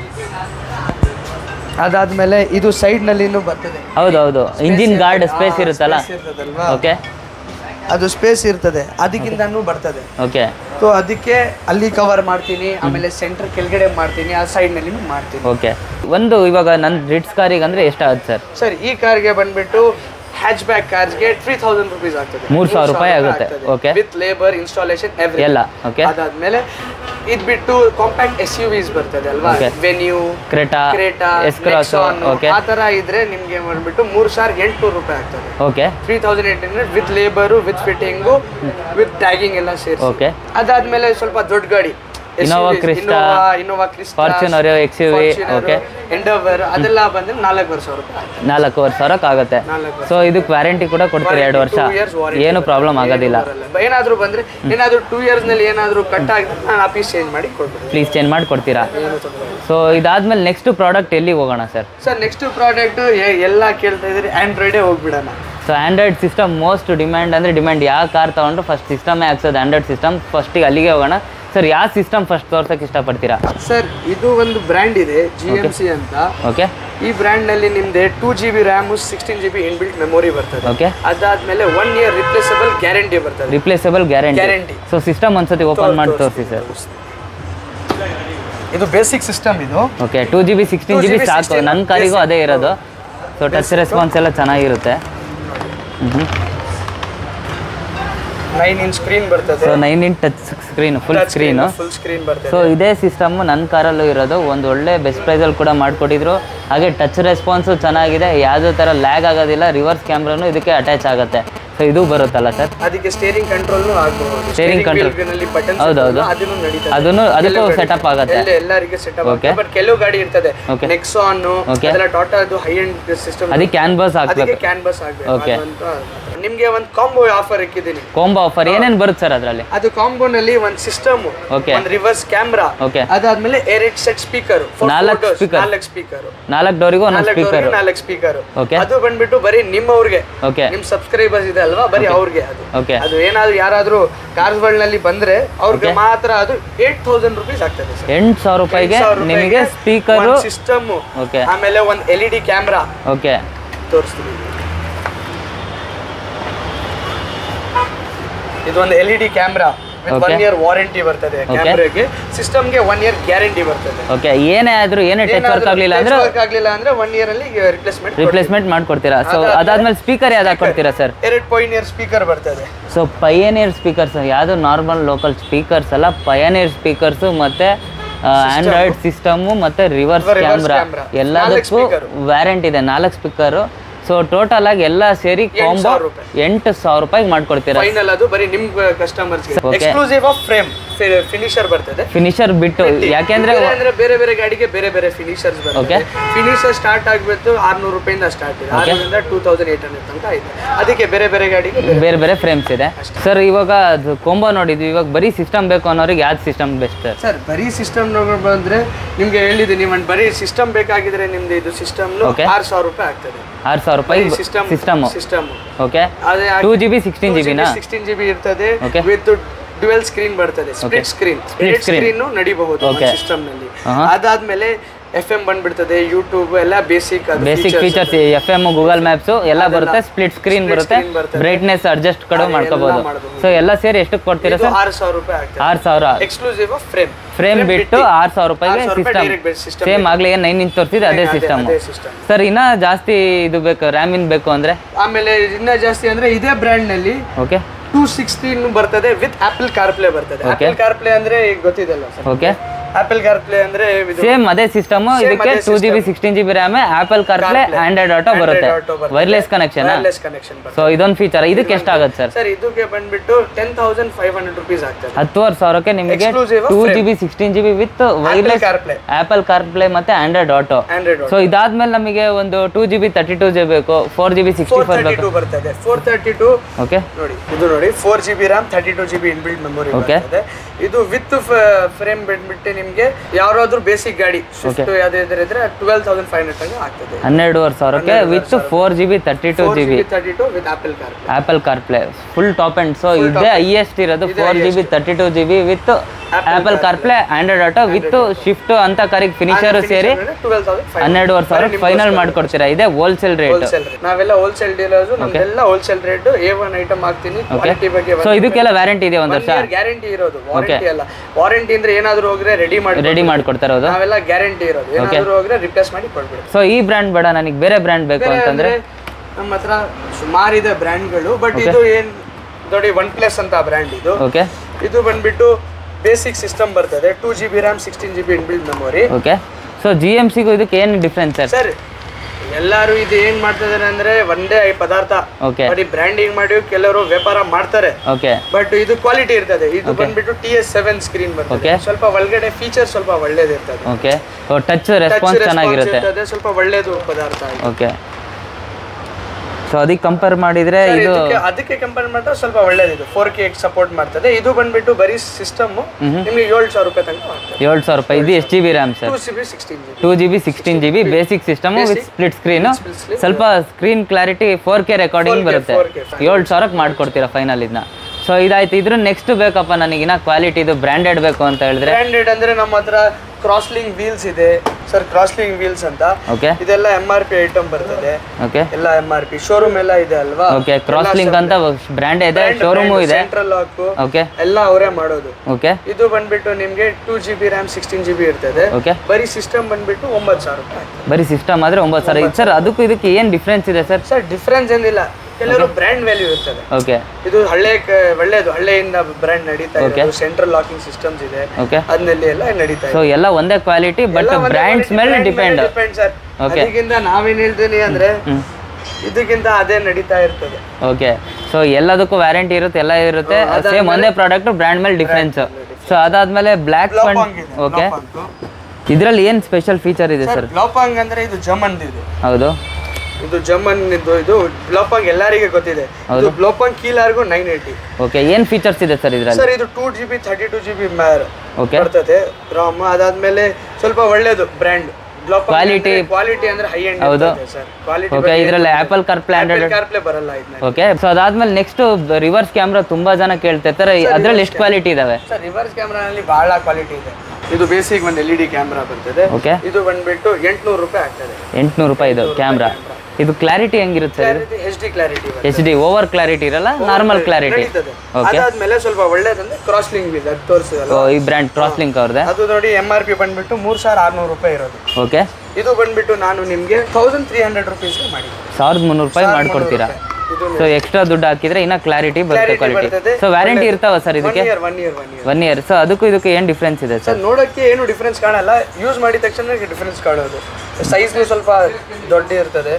ಅದಾದ್ಮೇಲೆ ಇದು ಸೈಡ್ ನಲ್ಲಿ ಬರ್ತದೆ. ಹೌದು, ಇಂಜಿನ್ ಗಾರ್ಡ್ ಸ್ಪೇಸ್ ಇರುತ್ತಲ್ಲ. ಓಕೆ, ಅದು ಸ್ಪೇಸ್ ಇರ್ತದೆ, ಅದಕ್ಕಿಂತನೂ ಬರ್ತದೆ. ಓಕೆ. ಸೊ ಅದಕ್ಕೆ ಅಲ್ಲಿ ಕವರ್ ಮಾಡ್ತೀನಿ, ಆಮೇಲೆ ಸೆಂಟರ್ ಕೆಳಗಡೆ ಮಾಡ್ತೀನಿ, ಆ ಸೈಡ್ ನಲ್ಲಿ ಮಾಡ್ತೀನಿ. ಓಕೆ. ಒಂದು ಇವಾಗ ನನ್ನ ರಿಟ್ಸ್ ಕಾರಿಗೆ ಅಂದ್ರೆ ಎಷ್ಟಾಗುತ್ತೆ ಸರ್? ಸರ್ ಈ ಕಾರ್ಗೆ ಬಂದ್ಬಿಟ್ಟು ಹ್ಯಾಚ್ ಬ್ಯಾಕ್ ಕಾರ್ಸ್ಗೆ 3000 ರೂಪೀಸ್ ಆಗ್ತದೆ. 3000 ರೂಪಾಯಿ ಆಗುತ್ತೆ. Okay. With labour, installation, every ಎಲ್ಲ. ಓಕೆ. ಅದಾದ್ಮೇಲೆ ಇದು ಬಿಟ್ಟು ಕಾಂಪ್ಯಾಕ್ಟ್ SUVs ಬರ್ತದೆ ಅಲ್ವಾ, ವೆನ್ಯೂ, ಕ್ರೇಟಾ, ಎಸ್-ಕ್ರಾಸ್, ಓಕೆ, ಆ ತರ ಇದ್ರೆ ನಿಮ್ಗೆ ಬಂದ್ಬಿಟ್ಟು 3800 ರೂಪಾಯಿ ಆಗ್ತದೆ. Okay. 3800 with labour, with fitting, with tagging ಎಲ್ಲ ಸೇರಿ. ಓಕೆ. ಅದಾದ್ಮೇಲೆ ಸ್ವಲ್ಪ ದೊಡ್ಡ ಗಾಡಿ Innova Crysta, Fortuner, XUV, okay, Endeavour ಅದೆಲ್ಲ ಬಂದ್ರೆ 4000 ರೂಪಾಯಿ. 4000 ಆಗುತ್ತೆ. ಸೊ ಇದಕ್ಕೆ ವ್ಯಾರಂಟಿ ಕೂಡ ಕೊಡ್ತೀರಿ 2 ವರ್ಷ, ಏನು ಪ್ರಾಬ್ಲಮ್ ಆಗೋದಿಲ್ಲ. ಏನಾದ್ರೂ ಬಂದ್ರೆ ಏನಾದ್ರೂ 2 years ನಲ್ಲಿ ಏನಾದ್ರೂ ಕಟ್ ಆಗಿದ್ರೆ ನಾನು ಪೀಸ್ ಚೇಂಜ್ ಮಾಡಿ ಕೊಡ್ತೀನಿ. ಪ್ಲೀಸ್ ಚೇಂಜ್ ಮಾಡಿ ಕೊಡ್ತೀರಾ? ಸೊ ಇದಾದ್ಮೇಲೆ ನೆಕ್ಸ್ಟ್ ಪ್ರಾಡಕ್ಟ್ ಎಲ್ಲಿ ಹೋಗೋಣ ಸರ್? ಸರ್ ನೆಕ್ಸ್ಟ್ ಪ್ರಾಡಕ್ಟ್ ಎಲ್ಲ ಕೇಳ್ತಾ ಇದ್ರಿ, ಆಂಡ್ರಾಯ್ಡೇ ಹೋಗ್ಬಿಡೋಣ. So Android system most demand ಅಂದರೆ ಡಿಮ್ಯಾಂಡ್. ಯಾವ ಕಾರ್ ತೊಗೊಂಡ್ರು ಫಸ್ಟ್ ಸಿಸ್ಟಮೇ ಆಗ್ತದೆ, ಆಂಡ್ರಾಯ್ಡ್ ಸಿಸ್ಟಮ್. ಫಸ್ಟಿಗೆ ಅಲ್ಲಿಗೆ ಹೋಗೋಣ. ಸರ್ ಯಾವ ಸಿಸ್ಟಮ್ ಫಸ್ಟ್ ತೋರ್ಸಕ್ಕೆ ಇಷ್ಟಪಡ್ತೀರಾ? ಸರ್ ಇದು ಒಂದು ಬ್ರ್ಯಾಂಡ್ ಇದೆ GMC ಅಂತ. ಓಕೆ. ಈ ಬ್ರ್ಯಾಂಡ್ ನಲ್ಲಿ ನಿಮ್ದೆ 2GB RAM, 16GB inbuilt memory ಬರ್ತದೆ. ಓಕೆ. ಅದಾದ್ಮೇಲೆ 1 year ರಿಪ್ಲೇಸಬಲ್ ಗ್ಯಾರಂಟಿ ಬರ್ತದೆ. Replaceable guarantee. ಸೊ ಸಿಸ್ಟಮ್ ಒಂದ್ಸತಿ ಓಪನ್ ಮಾಡಿ ತೋರಿಸಿ ಸರ್. ಇದು ಬೇಸಿಕ್ ಸಿಸ್ಟಮ್ ಇದು. ಓಕೆ. 2GB 16GB ಸಾಕು, ನನ್ನ ಕಾರಿಗೂ ಅದೇ ಇರೋದು. ಸೊ ಟಚ್ ರೆಸ್ಪಾನ್ಸ್ ಎಲ್ಲ ಚೆನ್ನಾಗಿರುತ್ತೆ. 9-inch ಸ್ಕ್ರೀನ್ ಬರ್ತದೆ. So 9-inch touch screen, full screen ಬರ್ತದೆ. ಸೊ ಇದೇ ಸಿಸ್ಟಮ್ ನನ್ನ ಕಾರಲ್ಲೂ ಇರೋದು. ಒಂದು ಒಳ್ಳೆ ಬೆಸ್ಟ್ ಪ್ರೈಸಲ್ಲಿ ಕೂಡ ಮಾಡಿಕೊಟ್ಟಿದ್ರು. ಹಾಗೆ ಟಚ್ ರೆಸ್ಪಾನ್ಸು ಚೆನ್ನಾಗಿದೆ, ಯಾವುದೇ ಥರ ಲ್ಯಾಗ್ ಆಗೋದಿಲ್ಲ. ರಿವರ್ಸ್ ಕ್ಯಾಮ್ರಾನು ಇದಕ್ಕೆ ಅಟ್ಯಾಚ್ ಆಗುತ್ತೆ. ಸೊ ಇದು ಬರುತ್ತಲ್ಲ ಸರ್? ಅದಕ್ಕೆ ಸ್ಟೇರಿಂಗ್ ಕಂಟ್ರೋಲ್ನು ಆಗಬಹುದು. ಸ್ಟೇರಿಂಗ್ ಕಂಟ್ರೋಲ್, ಹೌದೌದು, ಅದಕ್ಕೂ ಸೆಟಪ್ ಆಗುತ್ತೆ. ಎಲ್ಲರಿಗೆ ಸೆಟಪ್ ಆಗುತ್ತೆ. ಬಟ್ ಕೆಲವು ಗಾಡಿ ಇರ್ತದೆ, ನೆಕ್ಸಾನ್ ಅದೆಲ್ಲ ಟಾಟಾದು ಹೈ ಎಂಡ್ ಸಿಸ್ಟಮ್, ಅದಕ್ಕೆ ಕ್ಯಾನ್ವಾಸ್ ಹಾಕಬೇಕು. ಓಕೆ. ನಿಮಗೆ ಒಂದು ಕಾಂಬೋ ಆಫರ್ ಇಕ್ಕಿದ್ದೀನಿ. ಕಾಂಬೋ ಆಫರ್ ಏನೇನು ಬರುತ್ತೆ ಸರ್ ಅದರಲ್ಲಿ? ಅದು ಕಾಂಬೋ ನಲ್ಲಿ ಒಂದು ಸಿಸ್ಟಮ್, ಒಂದು ರಿವರ್ಸ್ ಕ್ಯಾಮ್ರಾ, ಅದಾದ್ಮೇಲೆ ಏರ್ ಸೆಟ್ ಸ್ಪೀಕರ್, 4 ಸ್ಪೀಕರ್, 4 ಡೋರಿಗೂ 4 ಸ್ಪೀಕರ್. ಅದು ಬಂದ್ಬಿಟ್ಟು ಬರೀ ನಿಮ್ಮವ್ರಿಗೆ, ನಿಮ್ ಸಬ್ಸ್ಕ್ರೈಬರ್ಸ್ ಇದೆ ಅಲ್ವಾ, ಬರೀ ಅವ್ರಿಗೆ ಅದು. ಅದು ಏನಾದ್ರು ಯಾರಾದ್ರೂ ಕಾರ್ಸ್ಗಳಲ್ಲಿ ಬಂದ್ರೆ ಅವ್ರಿಗೆ ಮಾತ್ರ ಅದು 8000 ರೂಪೀಸ್ ಆಗ್ತದೆ. 8000 ರೂಪಾಯಿಗೆ ನಿಮಗೆ ಸ್ಪೀಕರ್, ಸಿಸ್ಟಮ್, ಆಮೇಲೆ ಒಂದು LED ಕ್ಯಾಮ್ರಾ. ಓಕೆ, ತೋರಿಸ್ತೀನಿ. ಇದು ಒಂದು LED camera with 1 year warranty ಬರ್ತದೆ. ಕ್ಯಾಮ್ರಾಗೆ, ಸಿಸ್ಟಮ್ಗೆ 1 year ಗ್ಯಾರಂಟಿ ಬರ್ತದೆ. ಓಕೆ. ಏನೇ ಟಚ್ ವರ್ಕ್ ಆಗಲಿಲ್ಲ ಅಂದ್ರೆ 1 year ಅಲ್ಲಿ ರಿಪ್ಲೇಸ್ಮೆಂಟ್ ಮಾಡ್ಕೊಡ್ತೀರಾ. ಸೊ ಅದಾದ್ಮೇಲೆ ಸ್ಪೀಕರ್ ಯಾವ್ದು ಹಾಕೊಡ್ತೀರಾ ಸರ್? 2 ಪಯೋನಿಯರ್ ಸ್ಪೀಕರ್ ಬರ್ತದೆ. ಸೊ ಪಯೋನಿಯರ್ ಸ್ಪೀಕರ್ಸ್, ಯಾವುದು ನಾರ್ಮಲ್ ಲೋಕಲ್ ಸ್ಪೀಕರ್ಸ್ ಅಲ್ಲ, ಪಯೋನಿಯರ್ ಸ್ಪೀಕರ್ಸ್ ಮತ್ತೆ ಆಂಡ್ರಾಯ್ಡ್ ಸಿಸ್ಟಮು ಮತ್ತೆ ರಿವರ್ಸ್ ಕ್ಯಾಮ್ರಾ ಎಲ್ಲದಕ್ಕೂ ವ್ಯಾರಂಟಿ ಇದೆ. 4 ಸ್ಪೀಕರು. ಸೊ ಟೋಟಲ್ ಆಗಿ ಎಲ್ಲ ಸೇರಿ ಕಾಂಬೋ 8000 ರೂಪಾಯಿಗೆ ಮಾಡ್ಕೊಡ್ತೀರಾ? ಫೈನಲ್ ಅದು ಬರೀ ನಿಮ್ ಕಸ್ಟಮರ್ಸ್ ಗೆ. ಎಕ್ಸ್ಕ್ಲೂಸಿವ್ ಆಫ್ ಫ್ರೇಮ್ ಫಿನಿಶರ್ ಬರ್ತದೆ. ಫಿನಿಶರ್ ಬಿಟ್ಟು, ಯಾಕೆಂದ್ರೆ ಬೇರೆ ಬೇರೆ ಗಾಡಿಗೆ ಬೇರೆ ಬೇರೆ ಫಿನಿಶರ್ಸ್ ಬರ್ತದೆ. ಫಿನಿಶರ್ ಸ್ಟಾರ್ಟ್ ಆಗ್ಬಿಟ್ಟು 600 ರೂಪಾಯಿಂದ ಸ್ಟಾರ್ಟ್ ಇದೆ, 600 2800 ತನಕ ಇದೆ. ಅದಕ್ಕೆ ಬೇರೆ ಬೇರೆ ಗಾಡಿಗೆ ಬೇರೆ ಬೇರೆ ಫ್ರೇಮ್ಸ್ ಇದೆ. ಸರ್ ಇವಾಗ ಅದು ಕಾಂಬೋ ನೋಡಿದ್ವಿ, ಇವಾಗ ಬರೀ ಸಿಸ್ಟಮ್ ಬೇಕು ಅನ್ನೋರಿಗೆ ಯಾವ್ದು ಸಿಸ್ಟಮ್ ಬೆಸ್ಟ್ ಸರ್? ಬರೀ ಸಿಸ್ಟಮ್ ಬಂದ್ರೆ ನಿಮ್ಗೆ ಹೇಳಿದ್ದೀನಿ, ನೀವು ಬರೀ ಸಿಸ್ಟಮ್ ಬೇಕಾಗಿದ್ರೆ ನಿಮ್ದು ಇದು ಸಿಸ್ಟಮ್ 6000 ರೂಪಾಯಿ ಆಗ್ತದೆ. 6000 ರೂಪಾಯಿ ಸಿಸ್ಟಮ್. ಓಕೆ. 2GB 16GB ನಾ? 16GB ಇರ್ತದೆ ವಿತ್ ಡ್ಯುಯಲ್ ಸ್ಕ್ರೀನ್ ಬರ್ತದೆ. ಸ್ಪ್ಲಿಟ್ ಸ್ಕ್ರೀನ್ ನಡಿಬಹುದು ಸಿಸ್ಟಮ್ ನಲ್ಲಿ. ಅದಾದ್ಮೇಲೆ FM ಬಂದ್ಬಿಡ್ತದೆ, ಯೂಟ್ಯೂಬ್ ಎಲ್ಲ basic features, FM, Google Maps ಎಲ್ಲ ಬರುತ್ತೆ. ಸ್ಪ್ಲಿಟ್ ಸ್ಕ್ರೀನ್ ಬರುತ್ತೆ, ಬ್ರೈಟ್ನೆಸ್ ಅಡ್ಜಸ್ಟ್ ಕೂಡ ಮಾಡ್ಕೋಬಹುದು. ಸೊ ಎಲ್ಲ ಸೇರಿ ಎಷ್ಟು ಕೊಡ್ತೀರಾ ಸರ್? 6000 ರೂಪಾಯಿ ಆಗ್ತದೆ. 6000 ಎಕ್ಸ್ಕ್ಲೂಸಿವ್ ಆಫ್ ಫ್ರೇಮ್ ಬಿಟ್ಟು 6000 ರೂಪಾಯಿಗೆ ಸಿಸ್ಟಮ್. ಸೇಮ್ ಆಗ್ಲೇ 9 ಇಂಚ್ ತೋರಿಸಿದೆ ಅದೇ ಸಿಸ್ಟಮ್. ಸರ್ ಇನ್ನ ಜಾಸ್ತಿ ಇದು ಬೇಕು, ರ್ಯಾಮಿನ್ ಬೇಕು ಅಂದ್ರೆ? ಆಮೇಲೆ ಇನ್ನ ಜಾಸ್ತಿ ಅಂದ್ರೆ ಇದೇ ಬ್ರ್ಯಾಂಡ್ ನಲ್ಲಿ 216 ಬರ್ತದೆ ವಿತ್ ಆಪಲ್ ಕಾರ್ಪ್ಲೇ ಬರ್ತದೆ. ಆಪಲ್ ಕಾರ್ಪ್ಲೇ ಅಂದ್ರೆ ಗೊತ್ತಿದೆಲ್ಲ ಸರ್? ಓಕೆ. ಆಪಲ್ ಕಾರ್ಪ್ಲೇ ಅಂದ್ರೆ ಸೇಮ್ ಅದೇ ಸಿಸ್ಟಮ್. ಇದಕ್ಕೆ 2GB 16GB RAM, Apple CarPlay, Android Auto ಬರುತ್ತೆ, ವೈರ್ಲೆಸ್ ಕನೆಕ್ಷನ್. ಸೊ ಇದೊಂದು ಫೀಚರ್. ಇದಕ್ಕೆ ಎಷ್ಟಾಗುತ್ತೆ ಸರ್? ಸರ್ ಇದಕ್ಕೆ ಬಂದ್ಬಿಟ್ಟು 10500 ರೂಪೀಸ್ ಆಗ್ತದೆ. 10000ಕ್ಕೆ ನಿಮಗೆ 2GB 16GB with wireless Apple CarPlay ಮತ್ತೆ ಆಂಡ್ರಾಯ್ಡ್ ಆಟೋ. ಸೊ ಇದಾದ್ಮೇಲೆ ನಮಗೆ ಒಂದು 2GB 32GB ಬೇಕು, 4GB 64 ಬೇಕು ಬರ್ತದೆ. 432. ಓಕೆ. ನೋಡಿ ಇದು ನೋಡಿ, 4GB RAM, 32GB inbuilt memory ಬರ್ತದೆ. ಇದು ವಿತ್ ಫ್ರೇಮ್ ಬಂದ್ಬಿಟ್ಟು ನಿಮ್ಗೆ ಯಾವ್ದಾದ್ರು ಬೇಸಿಕ್ ಗಾಡಿ ಸ್ವಿಫ್ಟ್ ಯಾವ್ದಾದ್ರು ಇದ್ರೆ 12500 ಆಗ್ತದೆ. 12500ಕ್ಕೆ with 4GB 32GB with Apple CarPlay full top end. So ಇದೇ ಹೈಯೆಸ್ಟ್ ಇರೋದು 4GB 32GB with Apple CarPlay Android Auto with shift ಅಂತ ಕಾರಿಗೆ ಫಿನಿಶರ್ ಸೇರಿ 12,500 ಫೈನಲ್ ಮಾಡ್ಕೊಡ್ತೀರಾ. ಇದೆ ಹೋಲ್ಸೇಲ್ ರೇಟ್. ನಾವೆಲ್ಲ ಹೋಲ್ಸೇಲ್ ಡೀಲರ್ಸ್, ನಮ್ದೆಲ್ಲ ಹೋಲ್ಸೇಲ್ ರೇಟ್. A1 ಐಟಮ್ ಹಾಕ್ತೀನಿ. ಕ್ವಾಲಿಟಿ ಬಗ್ಗೆ ಸೊ ಇದಕ್ಕೆಲ್ಲ ವ್ಯಾರಂಟಿ ಇದೆ, 1 ವರ್ಷ ಗ್ಯಾರಂಟಿ ಇರೋದು. ವಾರಂಟಿ ಅಲ್ಲ. ವಾರಂಟಿ ಅಂದ್ರೆ ಏನಾದರೂ ಹೋಗ್ರೆ ರೆಡಿ ಮಾಡ್ಕೊಡ್ತಾರೆ. ಹೌದು, ನಾವೆಲ್ಲ ಗ್ಯಾರಂಟಿ ಇರೋದು. ಏನಾದರೂ ಹೋಗ್ರೆ ರಿಪ್ಲೇಸ್ ಮಾಡಿ ಕೊಡ್ಬಿಡು. ಸೊ ಈ ಬ್ರ್ಯಾಂಡ್ ಬೇಡ, ನನಗೆ ಬೇರೆ ಬ್ರ್ಯಾಂಡ್ ಬೇಕು ಅಂತಂದ್ರೆ ನಮ್ಮ ಹತ್ರ ಸುಮಾರಿದೆ ಬ್ರ್ಯಾಂಡ್ಗಳು. ಬಟ್ ಇದು ಏನ್ ನೋಡಿ, OnePlus ಅಂತ ಬ್ರ್ಯಾಂಡ್ ಇದು. ಓಕೆ, ಇದು ಬಂದ್ಬಿಟ್ಟು ಬೇಸಿಕ್ ಸಿಸ್ಟಮ್ ಬರ್ತದೆ. 2GB RAM 16GB inbuilt memory. Okay. So GMCಗೂ ಇದಕ್ಕೆ ಏನು ಡಿಫ್ರೆನ್ಸ್ ಸರ್? ಎಲ್ಲರೂ ಇದು ಏನ್ ಮಾಡ್ತಿದ್ದಾರೆ ಅಂದ್ರೆ ಒಂದೇ ಪದಾರ್ಥ ಬರೀ ಬ್ರ್ಯಾಂಡಿಂಗ್ ಮಾಡಿ ಕೆಲವರು ವ್ಯಾಪಾರ ಮಾಡ್ತಾರೆ. ಓಕೆ, ಬಟ್ ಇದು ಕ್ವಾಲಿಟಿ ಇರ್ತದೆ. ಇದು ಬಂದ್ಬಿಟ್ಟು TS7 ಸ್ಕ್ರೀನ್ ಬರ್ತದೆ. ಸ್ವಲ್ಪ ಒಳಗಡೆ ಫೀಚರ್ ಸ್ವಲ್ಪ ಒಳ್ಳೇದಿರ್ತದೆ. ಓಕೆ, ಟಚ್ ರೆಸ್ಪಾನ್ಸ್ ಚೆನ್ನಾಗಿರುತ್ತೆ, ಸ್ವಲ್ಪ ಒಳ್ಳೇದು ಪದಾರ್ಥ. ಓಕೆ. ಸೊ ಅದಕ್ಕೆ ಕಂಪೇರ್ ಮಾಡಿದ್ರೆ ಇದು ಅದಕ್ಕೆ ಕಂಪೇರ್ ಮಾಡಿದ್ರೆ ಸ್ವಲ್ಪ ಒಳ್ಳೇದಿದೆ. 4K ಸಪೋರ್ಟ್ ಮಾಡ್ತದೆ. ಇದು ಬಂದ್ಬಿಟ್ಟು ಬರೀ ಸಿಸ್ಟಮ್ ನಿಮಗೆ 7,000 ರೂಪಾಯಿ ತನಕ ಮಾಡ್ತದೆ. 7,000 ರೂಪಾಯಿ. ಇದು ಎಷ್ಟು GB RAM sir? 2GB 16GB basic system with split screen. ಸ್ವಲ್ಪ ಸ್ಕ್ರೀನ್ ಕ್ಲಾರಿಟಿ 4K ರೆಕಾರ್ಡಿಂಗ್ ಬರುತ್ತೆ. 7,000ಕ್ಕೆ ಮಾಡ್ಕೊಡ್ತೀರಾ ಫೈನಲ್ ಇದನ್ನ. ಸೊ ಇದಾಯ್ತು. ಇದ್ರ ನೆಕ್ಸ್ಟ್ ಬೇಕಪ್ಪ ನನಗಿನ ಕ್ವಾಲಿಟಿ, ಇದು ಬ್ರ್ಯಾಂಡೆಡ್ ಬೇಕು ಅಂತ ಹೇಳಿದ್ರೆ ಬ್ರ್ಯಾಂಡೆಡ್ ಅಂದ್ರೆ ನಮ್ಮ ಹತ್ರ ಕ್ರಾಸ್ಲಿಂಗ್ ವೀಲ್ಸ್ ಇದೆ ಸರ್. ಕ್ರಾಸ್ಲಿಂಗ್ ವೀಲ್ಸ್ ಅಂತ ಇದೆಲ್ಲ MRP ಐಟಮ್ ಬರ್ತದೆ. ಓಕೆ, ಎಲ್ಲ MRP ಶೋರೂಮ್ ಎಲ್ಲ ಇದೆ ಅಲ್ವಾ? ಓಕೆ, ಕ್ರಾಸ್ಲಿಂಗ್ ಅಂತ ಬ್ರ್ಯಾಂಡ್ ಇದೆ, ಶೋರೂಮ್ ಇದೆ. ಸೆಂಟ್ರಲ್ ಲಾಕ್ ಓಕೆ ಎಲ್ಲ ಅವರೇ ಮಾಡೋದು. ಓಕೆ, ಇದು ಬಂದ್ಬಿಟ್ಟು ನಿಮಗೆ 2GB RAM 16GB ಇರ್ತದೆ. ಓಕೆ, ಬರೀ ಸಿಸ್ಟಮ್ ಬಂದ್ಬಿಟ್ಟು 9,000 ರೂಪಾಯಿ. ಬರೀ ಸಿಸ್ಟಮ್ ಆದ್ರೆ 9,000. ಸರ್ ಅದಕ್ಕೂ ಇದಕ್ಕೆ ಏನು ಡಿಫ್ರೆನ್ಸ್ ಇದೆ ಸರ್? ಸರ್ ಡಿಫ್ರೆನ್ಸ್ ಏನಿಲ್ಲ, ಕೆಲವರು ಬ್ರ್ಯಾಂಡ್ ವ್ಯಾಲ್ಯೂ ಇರ್ತದೆ. ಓಕೆ, ಇದು ಒಳ್ಳೇದು ಹಳ್ಳೆಯಿಂದ ಬ್ರ್ಯಾಂಡ್ ನಡೀತಾ ಇದೆ. ಸೆಂಟ್ರಲ್ ಲಾಕಿಂಗ್ ಸಿಸ್ಟಮ್ಸ್ ಇದೆ, ಅದನ್ನೆಲ್ಲ ಎಲ್ಲ ನಡೀತಾ ಇದೆ. ಸೊ ಎಲ್ಲ ಒಂದೇ ಕ್ವಾಲಿಟಿ ಬಟ್ ಬ್ರ್ಯಾಂಡ್ಸ್ ಮೇಲೆ ಡಿಪೆಂಡ್ ಸರ್. ಅದಕ್ಕಿಂತ ನಾವೇನ್ ಹೇಳ್ತೀನಿ ಅಂದ್ರೆ ಇದಕ್ಕಿಂತ ಅದೇ ನಡೀತಾ ಇರ್ತದೆ. ಓಕೆ, ಸೊ ಎಲ್ಲದಕ್ಕೂ ವ್ಯಾರಂಟಿ ಇರುತ್ತೆ, ಎಲ್ಲ ಇರುತ್ತೆ. ಸೇಮ್ ಒಂದೇ ಪ್ರಾಡಕ್ಟ್, ಬ್ರ್ಯಾಂಡ್ ಮೇಲೆ ಡಿಫ್ರೆನ್ಸ್. ಸೊ ಅದಾದ್ಮೇಲೆ ಬ್ಲ್ಯಾಕ್ ಓಕೆ, ಇದರಲ್ಲಿ ಏನು ಸ್ಪೆಷಲ್ ಫೀಚರ್ ಇದೆ ಸರ್? ಗ್ಲೋಪಾಂಗ್ ಅಂದ್ರೆ ಇದು ಜರ್ಮನ್ ಇದು. ಹೌದು, ಇದು ಜರ್ಮನ್ ಇದು ಗ್ಲೋಪಾಂಗ್ ಎಲ್ಲರಿಗೆ ಗೊತ್ತಿದೆ. ಇದು ಗ್ಲೋಪಾಂಗ್ ಕೀಲಾರ್ಗು 980. ಓಕೆ, ಏನು ಫೀಚರ್ಸ್ ಇದೆ ಸರ್ ಇದರಲ್ಲಿ? ಸರ್ ಇದು 2GB 32GB ಬರ್ತದೆ ರಾಮ್. ಅದಾದ್ಮೇಲೆ ಸ್ವಲ್ಪ ಒಳ್ಳೇದು ಬ್ರ್ಯಾಂಡ್. ಕ್ವಾಲಿಟಿ ಅಂದ್ರೆ ಹೈ ಎಂಡ್. ಹೌದು ಸರ್, ಕ್ವಾಲಿಟಿ. ಓಕೆ, ಇದರಲ್ಲಿ ಆಪಲ್ ಕಾರ್ಪ್ಲೇ ಆಂಡ್ರಾಯ್ಡ್ ಕಾರ್ಪ್ಲೇ ಬರಲ್ಲ ಇದನ್ನ. ಓಕೆ, ಸೊ ಅದಾದ್ಮೇಲೆ ನೆಕ್ಸ್ಟ್ ರಿವರ್ಸ್ ಕ್ಯಾಮ್ರಾ ತುಂಬಾ ಜನ ಕೇಳ್ತಿರ್ತಾರೆ. ಅದರಲ್ಲಿ ಎಷ್ಟು ಕ್ವಾಲಿಟಿ ಇದಾವೆ ಸರ್? ರಿವರ್ಸ್ ಕ್ಯಾಮ್ರಾನಲ್ಲಿ ಬಹಳ ಕ್ವಾಲಿಟಿ ಇದೆ. ಇದು ಬೇಸಿಕ್ ಒಂದು LED ಕ್ಯಾಮ್ರಾ ಬರ್ತದೆ. ಓಕೆ, ಇದು ಬಂದ್ಬಿಟ್ಟು 800 ರೂಪಾಯಿ ಆಗ್ತದೆ. 800 ರೂಪಾಯಿ ಇದು ಕ್ಯಾಮ್ರಾ. ಇದು ಕ್ಲಾರಿಟಿ ಹೆಂಗಿರುತ್ತೆ sir? HD clarity. HD over clarity ಇರಲ್ಲ, ನಾರ್ಮಲ್ ಕ್ಲಾರಿಟಿ. ಓಕೆ, ಅದಾದ್ಮೇಲೆ ಸ್ವಲ್ಪ ಒಳ್ಳೇದಂದ್ರೆ ಕ್ರಾಸ್ಲಿಂಗ್ ವೀಲ್ ಅದು ತೋರಿಸಿದಲ್ಲ. ಈ ಬ್ರ್ಯಾಂಡ್ ಕ್ರಾಸ್ಲಿಂಕ್ ಅವ್ರದೇ. ಅದು ನೋಡಿ MRP ಬಂದ್ಬಿಟ್ಟು 3,600 ರೂಪಾಯಿ ಇರೋದು. ಓಕೆ, ಇದು ಬಂದ್ಬಿಟ್ಟು ನಾನು ನಿಮಗೆ 1,300 ರೂಪೀಸ್ ಮಾಡಿ 1,300 ರೂಪಾಯಿ ಮಾಡ್ಕೊಡ್ತೀರಾ. ಸೊ ಎಕ್ಸ್ಟ್ರಾ ದುಡ್ಡು ಹಾಕಿದ್ರೆ ಇನ್ನ ಕ್ಲಾರಿಟಿ ಬರುತ್ತೆ, ಕ್ವಾಲಿಟಿ. ಸೊ ವ್ಯಾರಂಟಿ ಇರ್ತಾವ ಸರ್ ಇದಕ್ಕೆ? 1 ಇಯರ್. ಸೊ ಅದಕ್ಕೂ ಇದಕ್ಕೆ ಏನು ಡಿಫ್ರೆನ್ಸ್ ಇದೆ ಸರ್? ನೋಡೋಕ್ಕೆ ಏನು ಡಿಫ್ರೆನ್ಸ್ ಕಾಣಲ್ಲ, ಯೂಸ್ ಮಾಡಿದ ತಕ್ಷಣ ಡಿಫ್ರೆನ್ಸ್ ಕಾಣೋದು. ಸೈಜ್ನು ಸ್ವಲ್ಪ ದೊಡ್ಡ ಇರ್ತದೆ.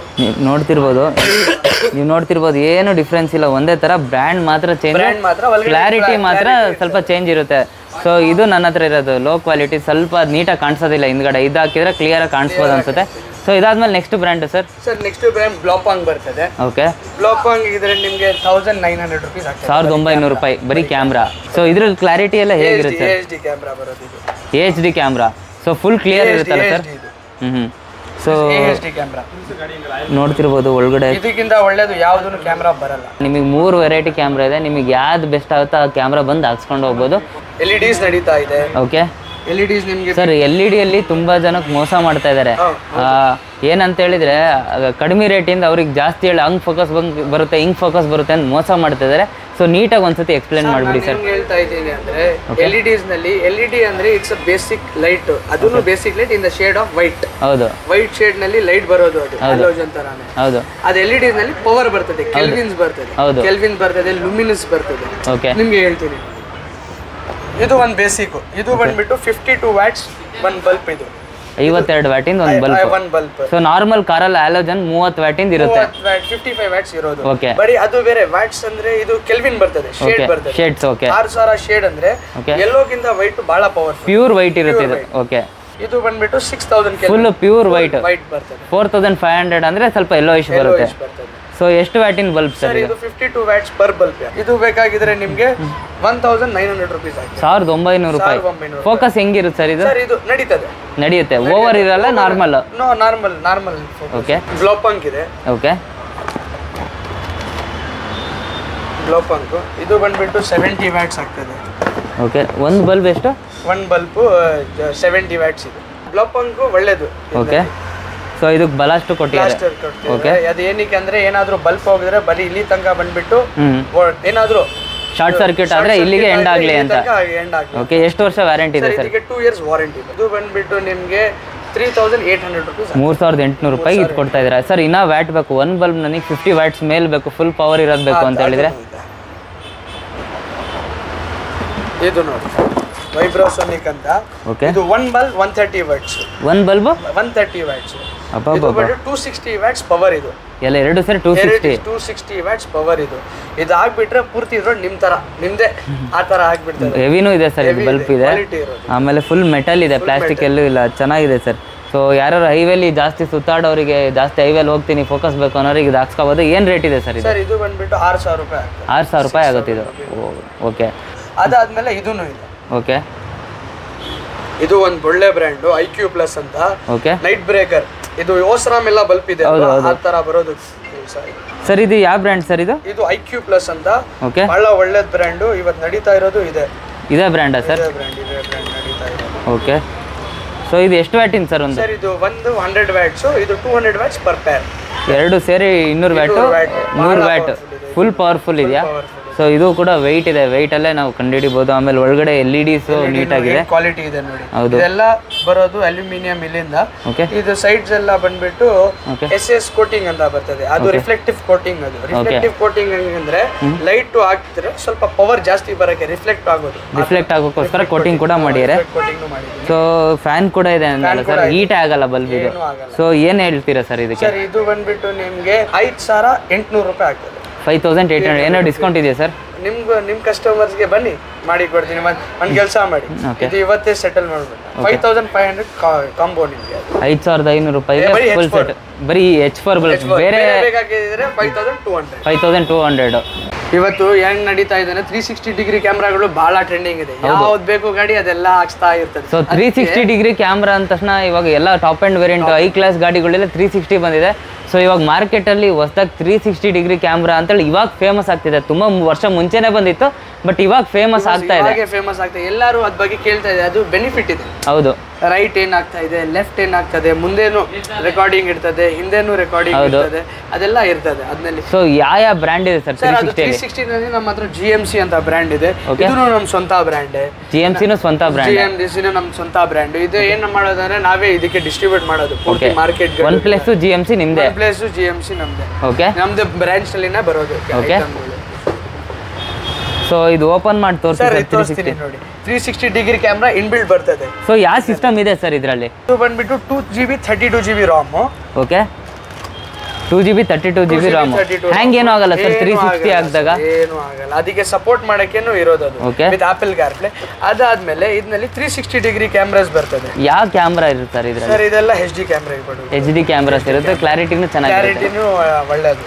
ನೀವು ನೋಡ್ತಿರ್ಬೋದು ಏನು ಡಿಫ್ರೆನ್ಸ್ ಇಲ್ಲ, ಒಂದೇ ತರ. ಬ್ರ್ಯಾಂಡ್ ಮಾತ್ರ ಚೇಂಜ್, ಕ್ಲಾರಿಟಿ ಮಾತ್ರ ಸ್ವಲ್ಪ ಚೇಂಜ್ ಇರುತ್ತೆ. ಸೊ ಇದು ನನ್ನ ಹತ್ರ ಇರೋದು ಲೋ ಕ್ವಾಲಿಟಿ, ಸ್ವಲ್ಪ ನೀಟಾಗಿ ಕಾಣಿಸೋದಿಲ್ಲ ಹಿಂದ್ಗಡೆ. ಇದು ಹಾಕಿದ್ರೆ ಕ್ಲಿಯರ್ ಆಗಿ ಕಾಣಿಸ್ಬೋದು ಅನ್ಸುತ್ತೆ. ಸೊ ಇದಾದ್ಮೇಲೆ next brand sir? Sir next brand Blaupunkt ಬರ್ತದೆ. ಓಕೆ, ಗ್ಲೋಪಾಂಗ್ ಇದ್ರೆ ನಿಮಗೆ 1,900 ರೂಪೀಸ್ ಆಗ್ತದೆ. 1,900 ರೂಪಾಯಿ ಬರೀ ಕ್ಯಾಮ್ರಾ. ಸೊ ಇದ್ರಲ್ಲಿ ಕ್ಲಾರಿಟಿ ಎಲ್ಲ ಹೇಗಿರುತ್ತೆ? HD ಕ್ಯಾಮ್ರಾ ಬರೋದು ಇದು. HD camera. So full clear ಇರುತ್ತಲ್ಲ ಸರ್? ಸೊ HD ಕ್ಯಾಮ್ರಾ ನೋಡ್ತಿರ್ಬೋದು ಒಳಗಡೆ. ಇದಕ್ಕಿಂತ ಒಳ್ಳೇದು ಯಾವುದೂ ಕ್ಯಾಮ್ರಾ ಬರಲ್ಲ. ನಿಮಗೆ 3 ವೆರೈಟಿ ಕ್ಯಾಮ್ರಾ ಇದೆ. ನಿಮಗೆ ಯಾವ್ದು ಬೆಸ್ಟ್ ಆಗುತ್ತೋ ಆ ಕ್ಯಾಮ್ರಾ ಬಂದು ಹಾಕ್ಸ್ಕೊಂಡು ಹೋಗ್ಬೋದು. LEDs ನಡೀತಾ ಇದೆ. ಓಕೆ, LEDs ನಿಮಗೆ ಸರ್ LED ಅಲ್ಲಿ ತುಂಬಾ ಜನಕ್ಕೆ ಮೋಸ ಮಾಡ್ತಾ ಇದ್ದಾರೆ. ಏನಂತ ಹೇಳಿದ್ರೆ ಕಡಿಮೆ ರೇಟಿಂದ ಅವ್ರಿಗೆ ಜಾಸ್ತಿ ಹೇಳಿ ಹಂಗ್ ಫೋಕಸ್ ಬರುತ್ತೆ, ಹಿಂಗ್ ಫೋಕಸ್ ಬರುತ್ತೆ ಅಂತ ಮೋಸ ಮಾಡ್ತಾ ಇದ್ದಾರೆ. ಸೊ ನೀಟಾಗಿ ಒಂದ್ಸತಿ ಎಕ್ಸ್ಪ್ಲೇನ್ ಮಾಡ್ಬಿಡಿ ಸರ್. ಹೇಳ್ತಾ ಇದ್ದೀನಿ ಅಂದ್ರೆ LEDs ನಲ್ಲಿ LED ಅಂದ್ರೆ ಇಟ್ಸ್ ಅ ಬೇಸಿಕ್ ಲೈಟ್. ಅದನ್ನು basic light in the shade of white. ಹೌದು, ವೈಟ್ ಶೇಡ್ ನಲ್ಲಿ ಲೈಟ್ ಬರೋದು. ಅದು ಹ್ಯಾಲೋಜನ್ ತರಾನೇ. ಹೌದು, ಅದು LEDs ನಲ್ಲಿ ಪವರ್ ಬರ್ತದೆ, ಕೆಲ್ವಿನ್ಸ್ ಬರ್ತದೆ. ಕೆಲ್ವಿನ್ ಬರ್ತದೆ, ಲುಮಿನಸ್ ಬರ್ತದೆ. ಓಕೆ, ನಿಮ್ಗೆ ಹೇಳ್ತೀನಿ. ಇದು ಒಂದು ಬೇಸಿಕ್. ಇದು ಬಂದ್ಬಿಟ್ಟು 52 ವ್ಯಾಟ್ಸ್ ಒಂದು ಬಲ್ಬ್. ಇದು 52 ವ್ಯಾಟಿಂದ ಒಂದು ಬಲ್ಬ್. ಸೊ ನಾರ್ಮಲ್ ಕಾರಲ್ಲಿ ಹ್ಯಾಲೋಜನ್ 30 ವ್ಯಾಟಿಂದ ಇರುತ್ತೆ. 55 ವ್ಯಾಟ್ಸ್ ಇರೋದು. ಓಕೆ, ಬರೀ ಅದು ಬೇರೆ. ವ್ಯಾಟ್ಸ್ ಅಂದ್ರೆ ಇದು ಕೆಲ್ವಿನ್ ಬರ್ತದೆ, ಶೇಡ್ ಬರ್ತದೆ. ಶೇಡ್ಸ್. ಓಕೆ, 6,000 ಶೇಡ್ ಅಂದ್ರೆ ಯೆಲ್ಲೋಗಿಂತ ವೈಟ್ ಬಹಳ ಪವರ್ಫುಲ್, ಪ್ಯೂರ್ ವೈಟ್ ಇರುತ್ತೆ ಇದು. ಓಕೆ, ಇದು ಬಂದ್ಬಿಟ್ಟು 6,000 ಫುಲ್ ಪ್ಯೂರ್ ವೈಟ್ ಬರ್ತದೆ. 4,500 ಅಂದ್ರೆ ಸ್ವಲ್ಪ ಯೆಲ್ಲೋಯಿಶ್ ಬರುತ್ತೆ. ಸೊ ಎಷ್ಟು ವ್ಯಾಟಿನ ಬಲ್ಬ್ ಸರ್? ಇದು 52 ವ್ಯಾಟ್ಸ್ ಪರ್ ಬಲ್ಬ್. ಇದು ಬೇಕಾಗಿದ್ರೆ ನಿಮಗೆ 1,900 ರೂಪೀಸ್ ಆಗುತ್ತೆ. 1,900 ರೂಪಾಯಿ. ಫೋಕಸ್ ಹೆಂಗಿರುತ್ತೆ ಸರ್ ಇದು? ಸರ್ ಇದು ನಡೆಯುತ್ತೆ, ಓವರ್ ಇರಲ್ಲ, ನಾರ್ಮಲ್. ನಾರ್ಮಲ್. ಓಕೆ, ಗ್ಲೋಪಾಂಗ್ ಇದೆ. ಓಕೆ, ಗ್ಲೋಪಾಂಗ್ ಇದು ಬಂದ್ಬಿಟ್ಟು 70 ವ್ಯಾಟ್ಸ್ ಆಗ್ತದೆ. ಓಕೆ ಒಂದು ಬಲ್ಬ್ ಎಷ್ಟು? ಒಂದು ಬಲ್ಬು 70 ವ್ಯಾಟ್ಸ್ ಇದೆ. ಬ್ಲೋಪಂಗು ಒಳ್ಳೇದು. ಓಕೆ ಸೊ ಇದಕ್ಕೆ ಬಲಾಸ್ಟ್ ಕೊಟ್ಟಿದ್ದಾರೆ. ಓಕೆ ಅದು ಏನಕ್ಕೆ ಅಂದ್ರೆ ಏನಾದರೂ ಬಲ್ಬ್ ಹೋಗಿದ್ರೆ ಬರೀ ಇಲ್ಲಿ ತನಕ ಬಂದ್ಬಿಟ್ಟು ಏನಾದರೂ ಶಾರ್ಟ್ ಸರ್ಕ್ಯೂಟ್ ಆದ್ರೆ ಇಲ್ಲಿಗೆ ಎಂಡ್ ಆಗಲಿ ಅಂತ. ಓಕೆ ಎಷ್ಟು ವರ್ಷ ವ್ಯಾರಂಟಿ ಇದೆ ಸರ್? ಇದಕ್ಕೆ 2 ಇಯರ್ಸ್ ವಾರಂಟಿ ಇದೆ. ಇದು ಬಂದ್ಬಿಟ್ಟು ನಿಮಗೆ 3800 ರೂಪೀಸ್, 3800 ರೂಪಾಯಿ ಇದು ಕೊಡ್ತಾ ಇದ್ದೀರಾ ಸರ್. ಇನ್ನೂ ವ್ಯಾಟ್ ಬೇಕು, ಒಂದು ಬಲ್ಬ್ ನನಗೆ 50 ವ್ಯಾಟ್ಸ್ ಮೇಲೆ ಬೇಕು, ಫುಲ್ ಪವರ್ ಇರೋದು ಬೇಕು ಅಂತ ಹೇಳಿದ್ರೆ ಇದು ನೋಡಿ ವೈಬ್ರೋಸೋನಿಕ್ ಅಂತ. ಓಕೆ ಇದು ಒಂದು ಬಲ್ಬ್ 130 ವ್ಯಾಟ್ಸ್, ಒಂದು ಬಲ್ಬ್ 130 ವ್ಯಾಟ್ಸ್. ಇದು 260 ವ್ಯಾಟ್ಸ್ ಪವರ್. ಇದು ಎಲ್ಲ ಎರಡು ಸರಿ 260 ವ್ಯಾಟ್ಸ್ ಪವರ್. ಇದು ಆಗ್ಬಿಟ್ರೆ ಪೂರ್ತಿ ರೋಡ್ ನಿಮ್ದೇ ಆ ತರ ಆಗ್ಬಿಡ್ತದೆ. ಹೆವಿನೂ ಇದೆ ಸರ್, ಇದು ಬಲ್ಬ್ ಇದೆ. ಆಮೇಲೆ ಫುಲ್ ಮೆಟಲ್ ಇದೆ, ಪ್ಲಾಸ್ಟಿಕ್ ಎಲ್ಲೂ ಇಲ್ಲ, ಚೆನ್ನಾಗಿದೆ ಸರ್. ಸೊ ಯಾರು ಹೈವೇಲಿ ಜಾಸ್ತಿ ಸುತ್ತಾಡೋರಿಗೆ, ಜಾಸ್ತಿ ಹೈವೇಲಿ ಹೋಗ್ತೀನಿ ಫೋಕಸ್ ಬೇಕು ಅನ್ನೋರಿಗೆ ಇದು ಹಾಕ್ಸ್ಕೋಬೋದು. ಏನು ರೇಟ್ ಇದೆ ಸರ್? ಸರ್ ಇದು ಬಂದ್ಬಿಟ್ಟು 6000 ರೂಪಾಯಿ. 6000 ರೂಪಾಯಿ ಆಗುತ್ತೆ ಇದು. ಓಕೆ ಅದಾದ್ಮೇಲೆ ಇದೂ ಇದೆ. ಓಕೆ ಇದು ಒಂದು ಒಳ್ಳೆ ಬ್ರ್ಯಾಂಡು IQ ಪ್ಲಸ್ ಅಂತ. Okay night breaker. ಇದು ಓಸ್ರಾಮ್ ಎಲ್ಲ ಬಲ್ಬ್ ಇದೆ ಆ ತರ ಬರೋದು ಸರ್. ಇದು ಯಾವ ಬ್ರ್ಯಾಂಡ್ ಸರ್? ಇದು IQ ಪ್ಲಸ್ ಅಂತ. ಓಕೆ ಬಹಳ ಒಳ್ಳೆದ್ ಬ್ರ್ಯಾಂಡು. ಇವತ್ತು ನಡೀತಾ ಇರೋದು ಇದೇ ಬ್ರ್ಯಾಂಡಾ ಸರ್? ನಡೀತಾ ಇರೋದು. ಓಕೆ ಸೊ ಇದು ಎಷ್ಟು ವ್ಯಾಟಿನ್ ಸರ್? ಒಂದು ಸರ್ ಇದು ಒಂದು 100 ವ್ಯಾಟ್ಸ್, ಇದು 200 ವ್ಯಾಟ್ಸ್ ಪರ್ ಪೇರ್. ಎರಡು ಸೇರಿ 200 ವ್ಯಾಟು, 100 ವ್ಯಾಟ್ ಫುಲ್ ಪವರ್ಫುಲ್ ಇದೆಯಾ? ಸೊ ಇದು ಕೂಡ ವೆಯ್ಟ್ ಇದೆ, ವೆಯ್ಟ್ ಅಲ್ಲೇ ನಾವು ಕಂಡುಹಿಡಿಬಹುದು. ಆಮೇಲೆ ಒಳಗಡೆ LEDs ನೀಟಾಗಿದೆ, ಕ್ವಾಲಿಟಿ ಇದೆ ನೋಡಿ. ಹೌದು, ಇದೆಲ್ಲ ಬರೋದು ಅಲ್ಯೂಮಿನಿಯಂ ಇಲ್ಲಿಂದ. ಓಕೆ ಇದು ಸೈಡ್ಸ್ ಎಲ್ಲ ಬಂದ್ಬಿಟ್ಟು SS ಕೋಟಿಂಗ್ ಅಂತ ಬರ್ತದೆ. ಅದು ರಿಫ್ಲೆಕ್ಟಿವ್ ಕೋಟಿಂಗ್. ಅದು ರಿಫ್ಲೆಕ್ಟಿವ್ ಕೋಟಿಂಗ್ ಅಂದ್ರೆ ಲೈಟ್ ಹಾಕಿದ್ರೆ ಸ್ವಲ್ಪ ಪವರ್ ಜಾಸ್ತಿ ಬರಕ್ಕೆ ರಿಫ್ಲೆಕ್ಟ್ ಆಗೋಕ್ಕೋಸ್ಕರ ಕೋಟಿಂಗ್ ಕೂಡ ಮಾಡಿದ್ದಾರೆ. ಸೊ ಫ್ಯಾನ್ ಕೂಡ ಇದೆ ಅಂದಲ್ಲ ಸರ್, ಹೀಟ್ ಆಗಲ್ಲ ಬಲ್ಬ್ ಇದು. ಸೊ ಏನ್ ಹೇಳ್ತೀರಾ ಸರ್ ಇದಕ್ಕೆ? ಸರ್ ಇದು ಬಂದ್ಬಿಟ್ಟು ನಿಮ್ಗೆ 5800 ರೂಪಾಯಿ ಆಗ್ತದೆ. 5800. ಏನೋ ಡಿಸ್ಕೌಂಟ್ ಇದೆಯಾ ಸರ್? ನಿಮ್ ಕಸ್ಟಮರ್ಸ್ಗೆ ಬನ್ನಿ ಮಾಡಿ ಕೊಡ್ತೀನಿ. ಒಂದು ಕೆಲಸ ಮಾಡಿ, ಇದು ಇವತ್ತೇ ಸೆಟಲ್ ಮಾಡ್ಬಿಟ್ಟು 5500 ಕಾಂಬೋ ನಿಮಗೆ. 5500 ರೂಪಾಯಿಗೆ ಫುಲ್ ಸೆಟ್. ಬರೀ H4 ಬಲ್ಬ್. ಬೇರೆ ಬೇಕಾಗಿದ್ರೆ 5200. ಇವತ್ತು ಹೆಂಗ್ ನಡೀತಾ ಇದೆ 360 ಡಿಗ್ರಿ ಕ್ಯಾಮ್ರಾಗಳು ಬಹಳ ಟ್ರೆಂಡಿಂಗ್ ಇದೆ. ಯಾವ್ದು ಬೇಕು ಗಾಡಿ ಅದೆಲ್ಲ ಹಾಕ್ಸ್ತಾ ಇರ್ತದೆ. ಸೊ 360 ಡಿಗ್ರಿ ಕ್ಯಾಮ್ರಾ ಅಂದ ತಕ್ಷಣ ಇವಾಗ ಎಲ್ಲ top end variant I class ಗಾಡಿಗಳೆಲ್ಲ 360 ಬಂದಿದೆ. ಸೊ ಇವಾಗ ಮಾರ್ಕೆಟಲ್ಲಿ ಹೊಸದಾಗಿ 360 ಡಿಗ್ರಿ ಕ್ಯಾಮ್ರಾ ಅಂತೇಳಿ ಇವಾಗ ಫೇಮಸ್ ಆಗ್ತಿದೆ. ತುಂಬ ವರ್ಷ ಮುಂಚೆನೇ ಬಂದಿತ್ತು, ಬಟ್ ಇವಾಗ ಫೇಮಸ್ ಆಗ್ತಾ ಇದೆ. ಎಲ್ಲರೂ ಅದ್ರ ಬಗ್ಗೆ ಕೇಳ್ತಾ ಇದೆ. ಅದು ಬೆನಿಫಿಟ್ ಇದೆ. ಹೌದು, ರೈಟ್ ಏನಾಗ್ತಾ ಇದೆ, ಲೆಫ್ಟ್ ಏನಾಗ್ತದೆ, ಮುಂದೇನು ರೆಕಾರ್ಡಿಂಗ್ ಇರ್ತದೆ, ಹಿಂದೇನು ರೆಕಾರ್ಡಿಂಗ್ ಇರ್ತದೆ, ಅದೆಲ್ಲ ಇರ್ತದೆ ಅದ್ರಲ್ಲಿ. ಸೊ ಯಾವ ಬ್ರ್ಯಾಂಡ್ ಇದೆ ಸರ್? 360 ನಲ್ಲಿ ನಮ್ಮ ಹತ್ರ GMC ಅಂತ ಬ್ರ್ಯಾಂಡ್ ಇದೆ. ಇದು ನಮ್ಮ ಸ್ವಂತ ಬ್ರ್ಯಾಂಡ್. GMCನೂ ಸ್ವಂತ ಬ್ರ್ಯಾಂಡ್. GMCನೂ ನಮ್ಮ ಸ್ವಂತ ಬ್ರ್ಯಾಂಡ್. ಇದು ಏನು ಮಾಡೋದಂದ್ರೆ ನಾವೇ ಇದಕ್ಕೆ ಡಿಸ್ಟ್ರಿಬ್ಯೂಟ್ ಮಾಡೋದು ಪೂರ್ತಿ ಮಾರ್ಕೆಟ್. OnePlus GMC ನಿಮ್ದೆ? OnePlus GMC ನಮ್ದೆ. ಓಕೆ, ನಮ್ದು ಬ್ರಾಂಚ್ ಅಲ್ಲಿನೇ ಬರೋದು. ಓಕೆ, ಸೊ ಇದು ಓಪನ್ ಮಾಡಿ ತೋರಿಸ್ತೀನಿ ನೋಡಿ. 360 ಡಿಗ್ರಿ ಕ್ಯಾಮ್ರಾ ಇನ್ಬಿಲ್ಟ್ ಬರ್ತದೆ. ಸೊ ಯಾವ ಸಿಸ್ಟಮ್ ಇದೆ ಸರ್ ಇದರಲ್ಲಿ? ಇದು ಬಂದ್ಬಿಟ್ಟು 2GB 32GB Ram. Okay, 2GB 32GB Ram. ಹ್ಯಾಂಗ್ ಏನೂ ಆಗಲ್ಲ ಸರ್ 360 ಹಾಕಿದಾಗ? ಏನು ಆಗಲ್ಲ, ಅದಕ್ಕೆ ಸಪೋರ್ಟ್ ಮಾಡಕ್ಕೇನು ಇರೋದು ಅದು ವಿತ್ ಆಪಲ್ ಕಾರ್ಪ್ಲೇ. ಅದಾದ್ಮೇಲೆ ಇದರಲ್ಲಿ 360 ಡಿಗ್ರಿ ಕ್ಯಾಮ್ರಾಸ್ ಬರ್ತದೆ. ಯಾವ ಕ್ಯಾಮ್ರಾ ಇರುತ್ತೆ ಸರ್ ಇದರಲ್ಲಿ? ಸರ್ ಇದೆಲ್ಲ HD ಕ್ಯಾಮ್ರಾ ಇರ್ಬೋದು. HD ಕ್ಯಾಮ್ರಾಸ್ ಇರುತ್ತೆ, ಕ್ಲಾರಿಟಿನೂ ಚೆನ್ನಾಗಿದೆ. ಕ್ಲಾರಿಟಿನೂ ಒಳ್ಳೆಯದು.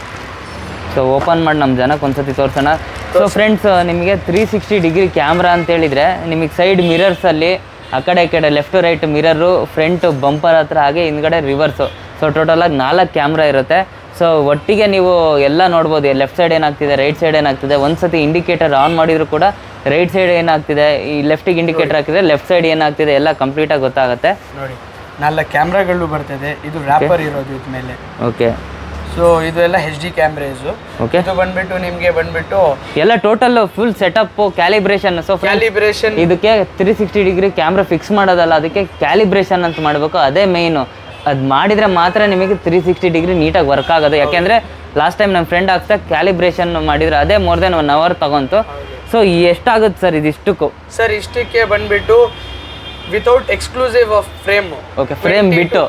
ಸೊ ಓಪನ್ ಮಾಡಿ ನಮ್ಮ ಜನಕ್ಕೆ ಒಂದ್ಸತಿ ತೋರಿಸೋಣ. ಸೊ ಫ್ರೆಂಡ್ಸ್, ನಿಮಗೆ 360 ಡಿಗ್ರಿ ಕ್ಯಾಮ್ರಾ ಅಂತ ಹೇಳಿದರೆ ನಿಮಗೆ ಸೈಡ್ ಮಿರರ್ಸಲ್ಲಿ ಆ ಕಡೆ ಈ ಕಡೆ left right mirror, front bumper ಹತ್ರ, ಹಾಗೆ ಹಿಂದ್ಗಡೆ ರಿವರ್ಸು. ಸೊ ಟೋಟಲಾಗಿ 4 ಕ್ಯಾಮ್ರಾ ಇರುತ್ತೆ. ಸೊ ಒಟ್ಟಿಗೆ ನೀವು ಎಲ್ಲ ನೋಡ್ಬೋದು, ಲೆಫ್ಟ್ ಸೈಡ್ ಏನಾಗ್ತಿದೆ, ರೈಟ್ ಸೈಡ್ ಏನಾಗ್ತಿದೆ. ಒಂದ್ಸತಿ ಇಂಡಿಕೇಟರ್ ಆನ್ ಮಾಡಿದ್ರು ಕೂಡ ರೈಟ್ ಸೈಡ್ ಏನಾಗ್ತಿದೆ, ಈ ಲೆಫ್ಟಿಗೆ ಇಂಡಿಕೇಟರ್ ಹಾಕಿದ್ರೆ ಲೆಫ್ಟ್ ಸೈಡ್ ಏನಾಗ್ತಿದೆ ಎಲ್ಲ ಕಂಪ್ಲೀಟಾಗಿ ಗೊತ್ತಾಗುತ್ತೆ ನೋಡಿ. 4 ಕ್ಯಾಮ್ರಾಗಳು ಬರ್ತದೆ. ಇದು ರ್ಯಾಪರ್ ಇರೋದು ಇದ್ರ ಮೇಲೆ. ಓಕೆ, ಸೊ ಇದು ಎಲ್ಲ HD ಕ್ಯಾಮ್ರಾಸ್. ಓಕೆ, ಇದು ಬಂದ್ಬಿಟ್ಟು ನಿಮಗೆ ಬಂದ್ಬಿಟ್ಟು ಎಲ್ಲ total full setup, calibration. So calibration ಇದಕ್ಕೆ 360 ಡಿಗ್ರಿ ಕ್ಯಾಮ್ರಾ ಫಿಕ್ಸ್ ಮಾಡೋದಲ್ಲ, ಅದಕ್ಕೆ ಕ್ಯಾಲಿಬ್ರೇಷನ್ ಅಂತ ಮಾಡಬೇಕು. ಅದೇ ಮೇಯ್ನು. ಅದು ಮಾಡಿದರೆ ಮಾತ್ರ ನಿಮಗೆ 360 ಡಿಗ್ರಿ ನೀಟಾಗಿ ವರ್ಕ್ ಆಗೋದು. ಯಾಕೆಂದರೆ ಲಾಸ್ಟ್ ಟೈಮ್ ನಮ್ಮ ಫ್ರೆಂಡ್ ಹಾಕ್ತಾ ಕ್ಯಾಲಿಬ್ರೇಷನ್ ಮಾಡಿದರೆ ಅದೇ ಮೋರ್ ದೆನ್ 1 ಅವರ್ ತಗೊಂತು. ಸೊ ಎಷ್ಟಾಗುತ್ತೆ ಸರ್ ಇದಿಷ್ಟಕ್ಕೂ? ಸರ್ ಇಷ್ಟಕ್ಕೆ ಬಂದ್ಬಿಟ್ಟು without exclusive of frame. Okay, frame ಬಿಟ್ಟು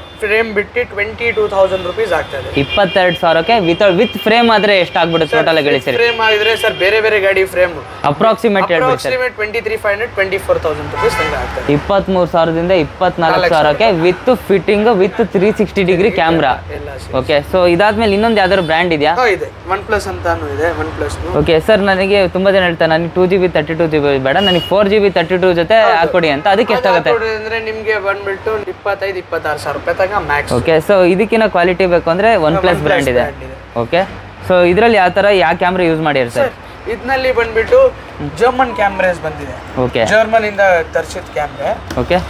22,000 ರೂಪೀಸ್ ಆಗ್ತದೆ. 22,000ಕ್ಕೆ ವಿತ್ ಫ್ರೇಮ್ ಆದರೆ ಎಷ್ಟಾಗ್ಬಿಡುತ್ತೆ ಟೋಟಲ್ ಹೇಳಿ ಸರ್? ಫ್ರೇಮ್ ಆಗಿದ್ರೆ ಸರ್ ಬೇರೆ ಬೇರೆ ಗಾಡಿ ಫ್ರೇಮ್ ಅಪ್ರಾಕ್ಸಿಮೇಟ್ ಹೇಳ್ಬಿಡಿ ಸರ್. 23,500 24,000 ರೂಪೀಸ್ ಆಗ್ತದೆ. 23,000ದಿಂದ 24,000ಕ್ಕೆ with fitting with 360 degree camera. Okay, so ಇದಾದ್ಮೇಲೆ ಇನ್ನೊಂದು ಯಾವ್ದಾದ್ರು ಬ್ರ್ಯಾಂಡ್ ಇದೆಯಾ? ಇದೆ, OnePlus ಅಂತಾನು ಇದೆ. OnePlus. ಓಕೆ ಸರ್, ನನಗೆ ತುಂಬಾ ಜನ ಹೇಳ್ತಾರೆ ನನಗೆ 2GB 32GB ಬೇಡ, ನನಗೆ 4GB 32 ಜೊತೆ ಹಾಕೊಡಿ ಅಂತ. ಅದಕ್ಕೆ ಎಷ್ಟಾಗುತ್ತೆ ಅಂದ್ರೆ ನಿಮ್ಗೆ ಬಂದ್ಬಿಟ್ಟು 25,000-26,000 ರೂಪಾಯಿ ತನಕ ಮ್ಯಾಕ್ಸ್. ಓಕೆ, ಸೊ ಇದಕ್ಕಿಂತ ಕ್ವಾಲಿಟಿ ಬೇಕು ಅಂದ್ರೆ OnePlus ಬ್ರ್ಯಾಂಡ್ ಇದೆ. ಓಕೆ, ಸೊ ಇದರಲ್ಲಿ ಯಾವ ಕ್ಯಾಮ್ರಾ ಯೂಸ್ ಮಾಡಿರಿ ಸರ್? ಇದರಲ್ಲಿ ಬಂದ್ಬಿಟ್ಟು ಜರ್ಮನ್ ಕ್ಯಾಮ್ರಾಸ್ ಬಂದಿದೆ. ಓಕೆ, ಜರ್ಮನ್ ಇಂದ ತರಿಸಿದ ಕ್ಯಾಮ್ರಾ. ಓಕೆ,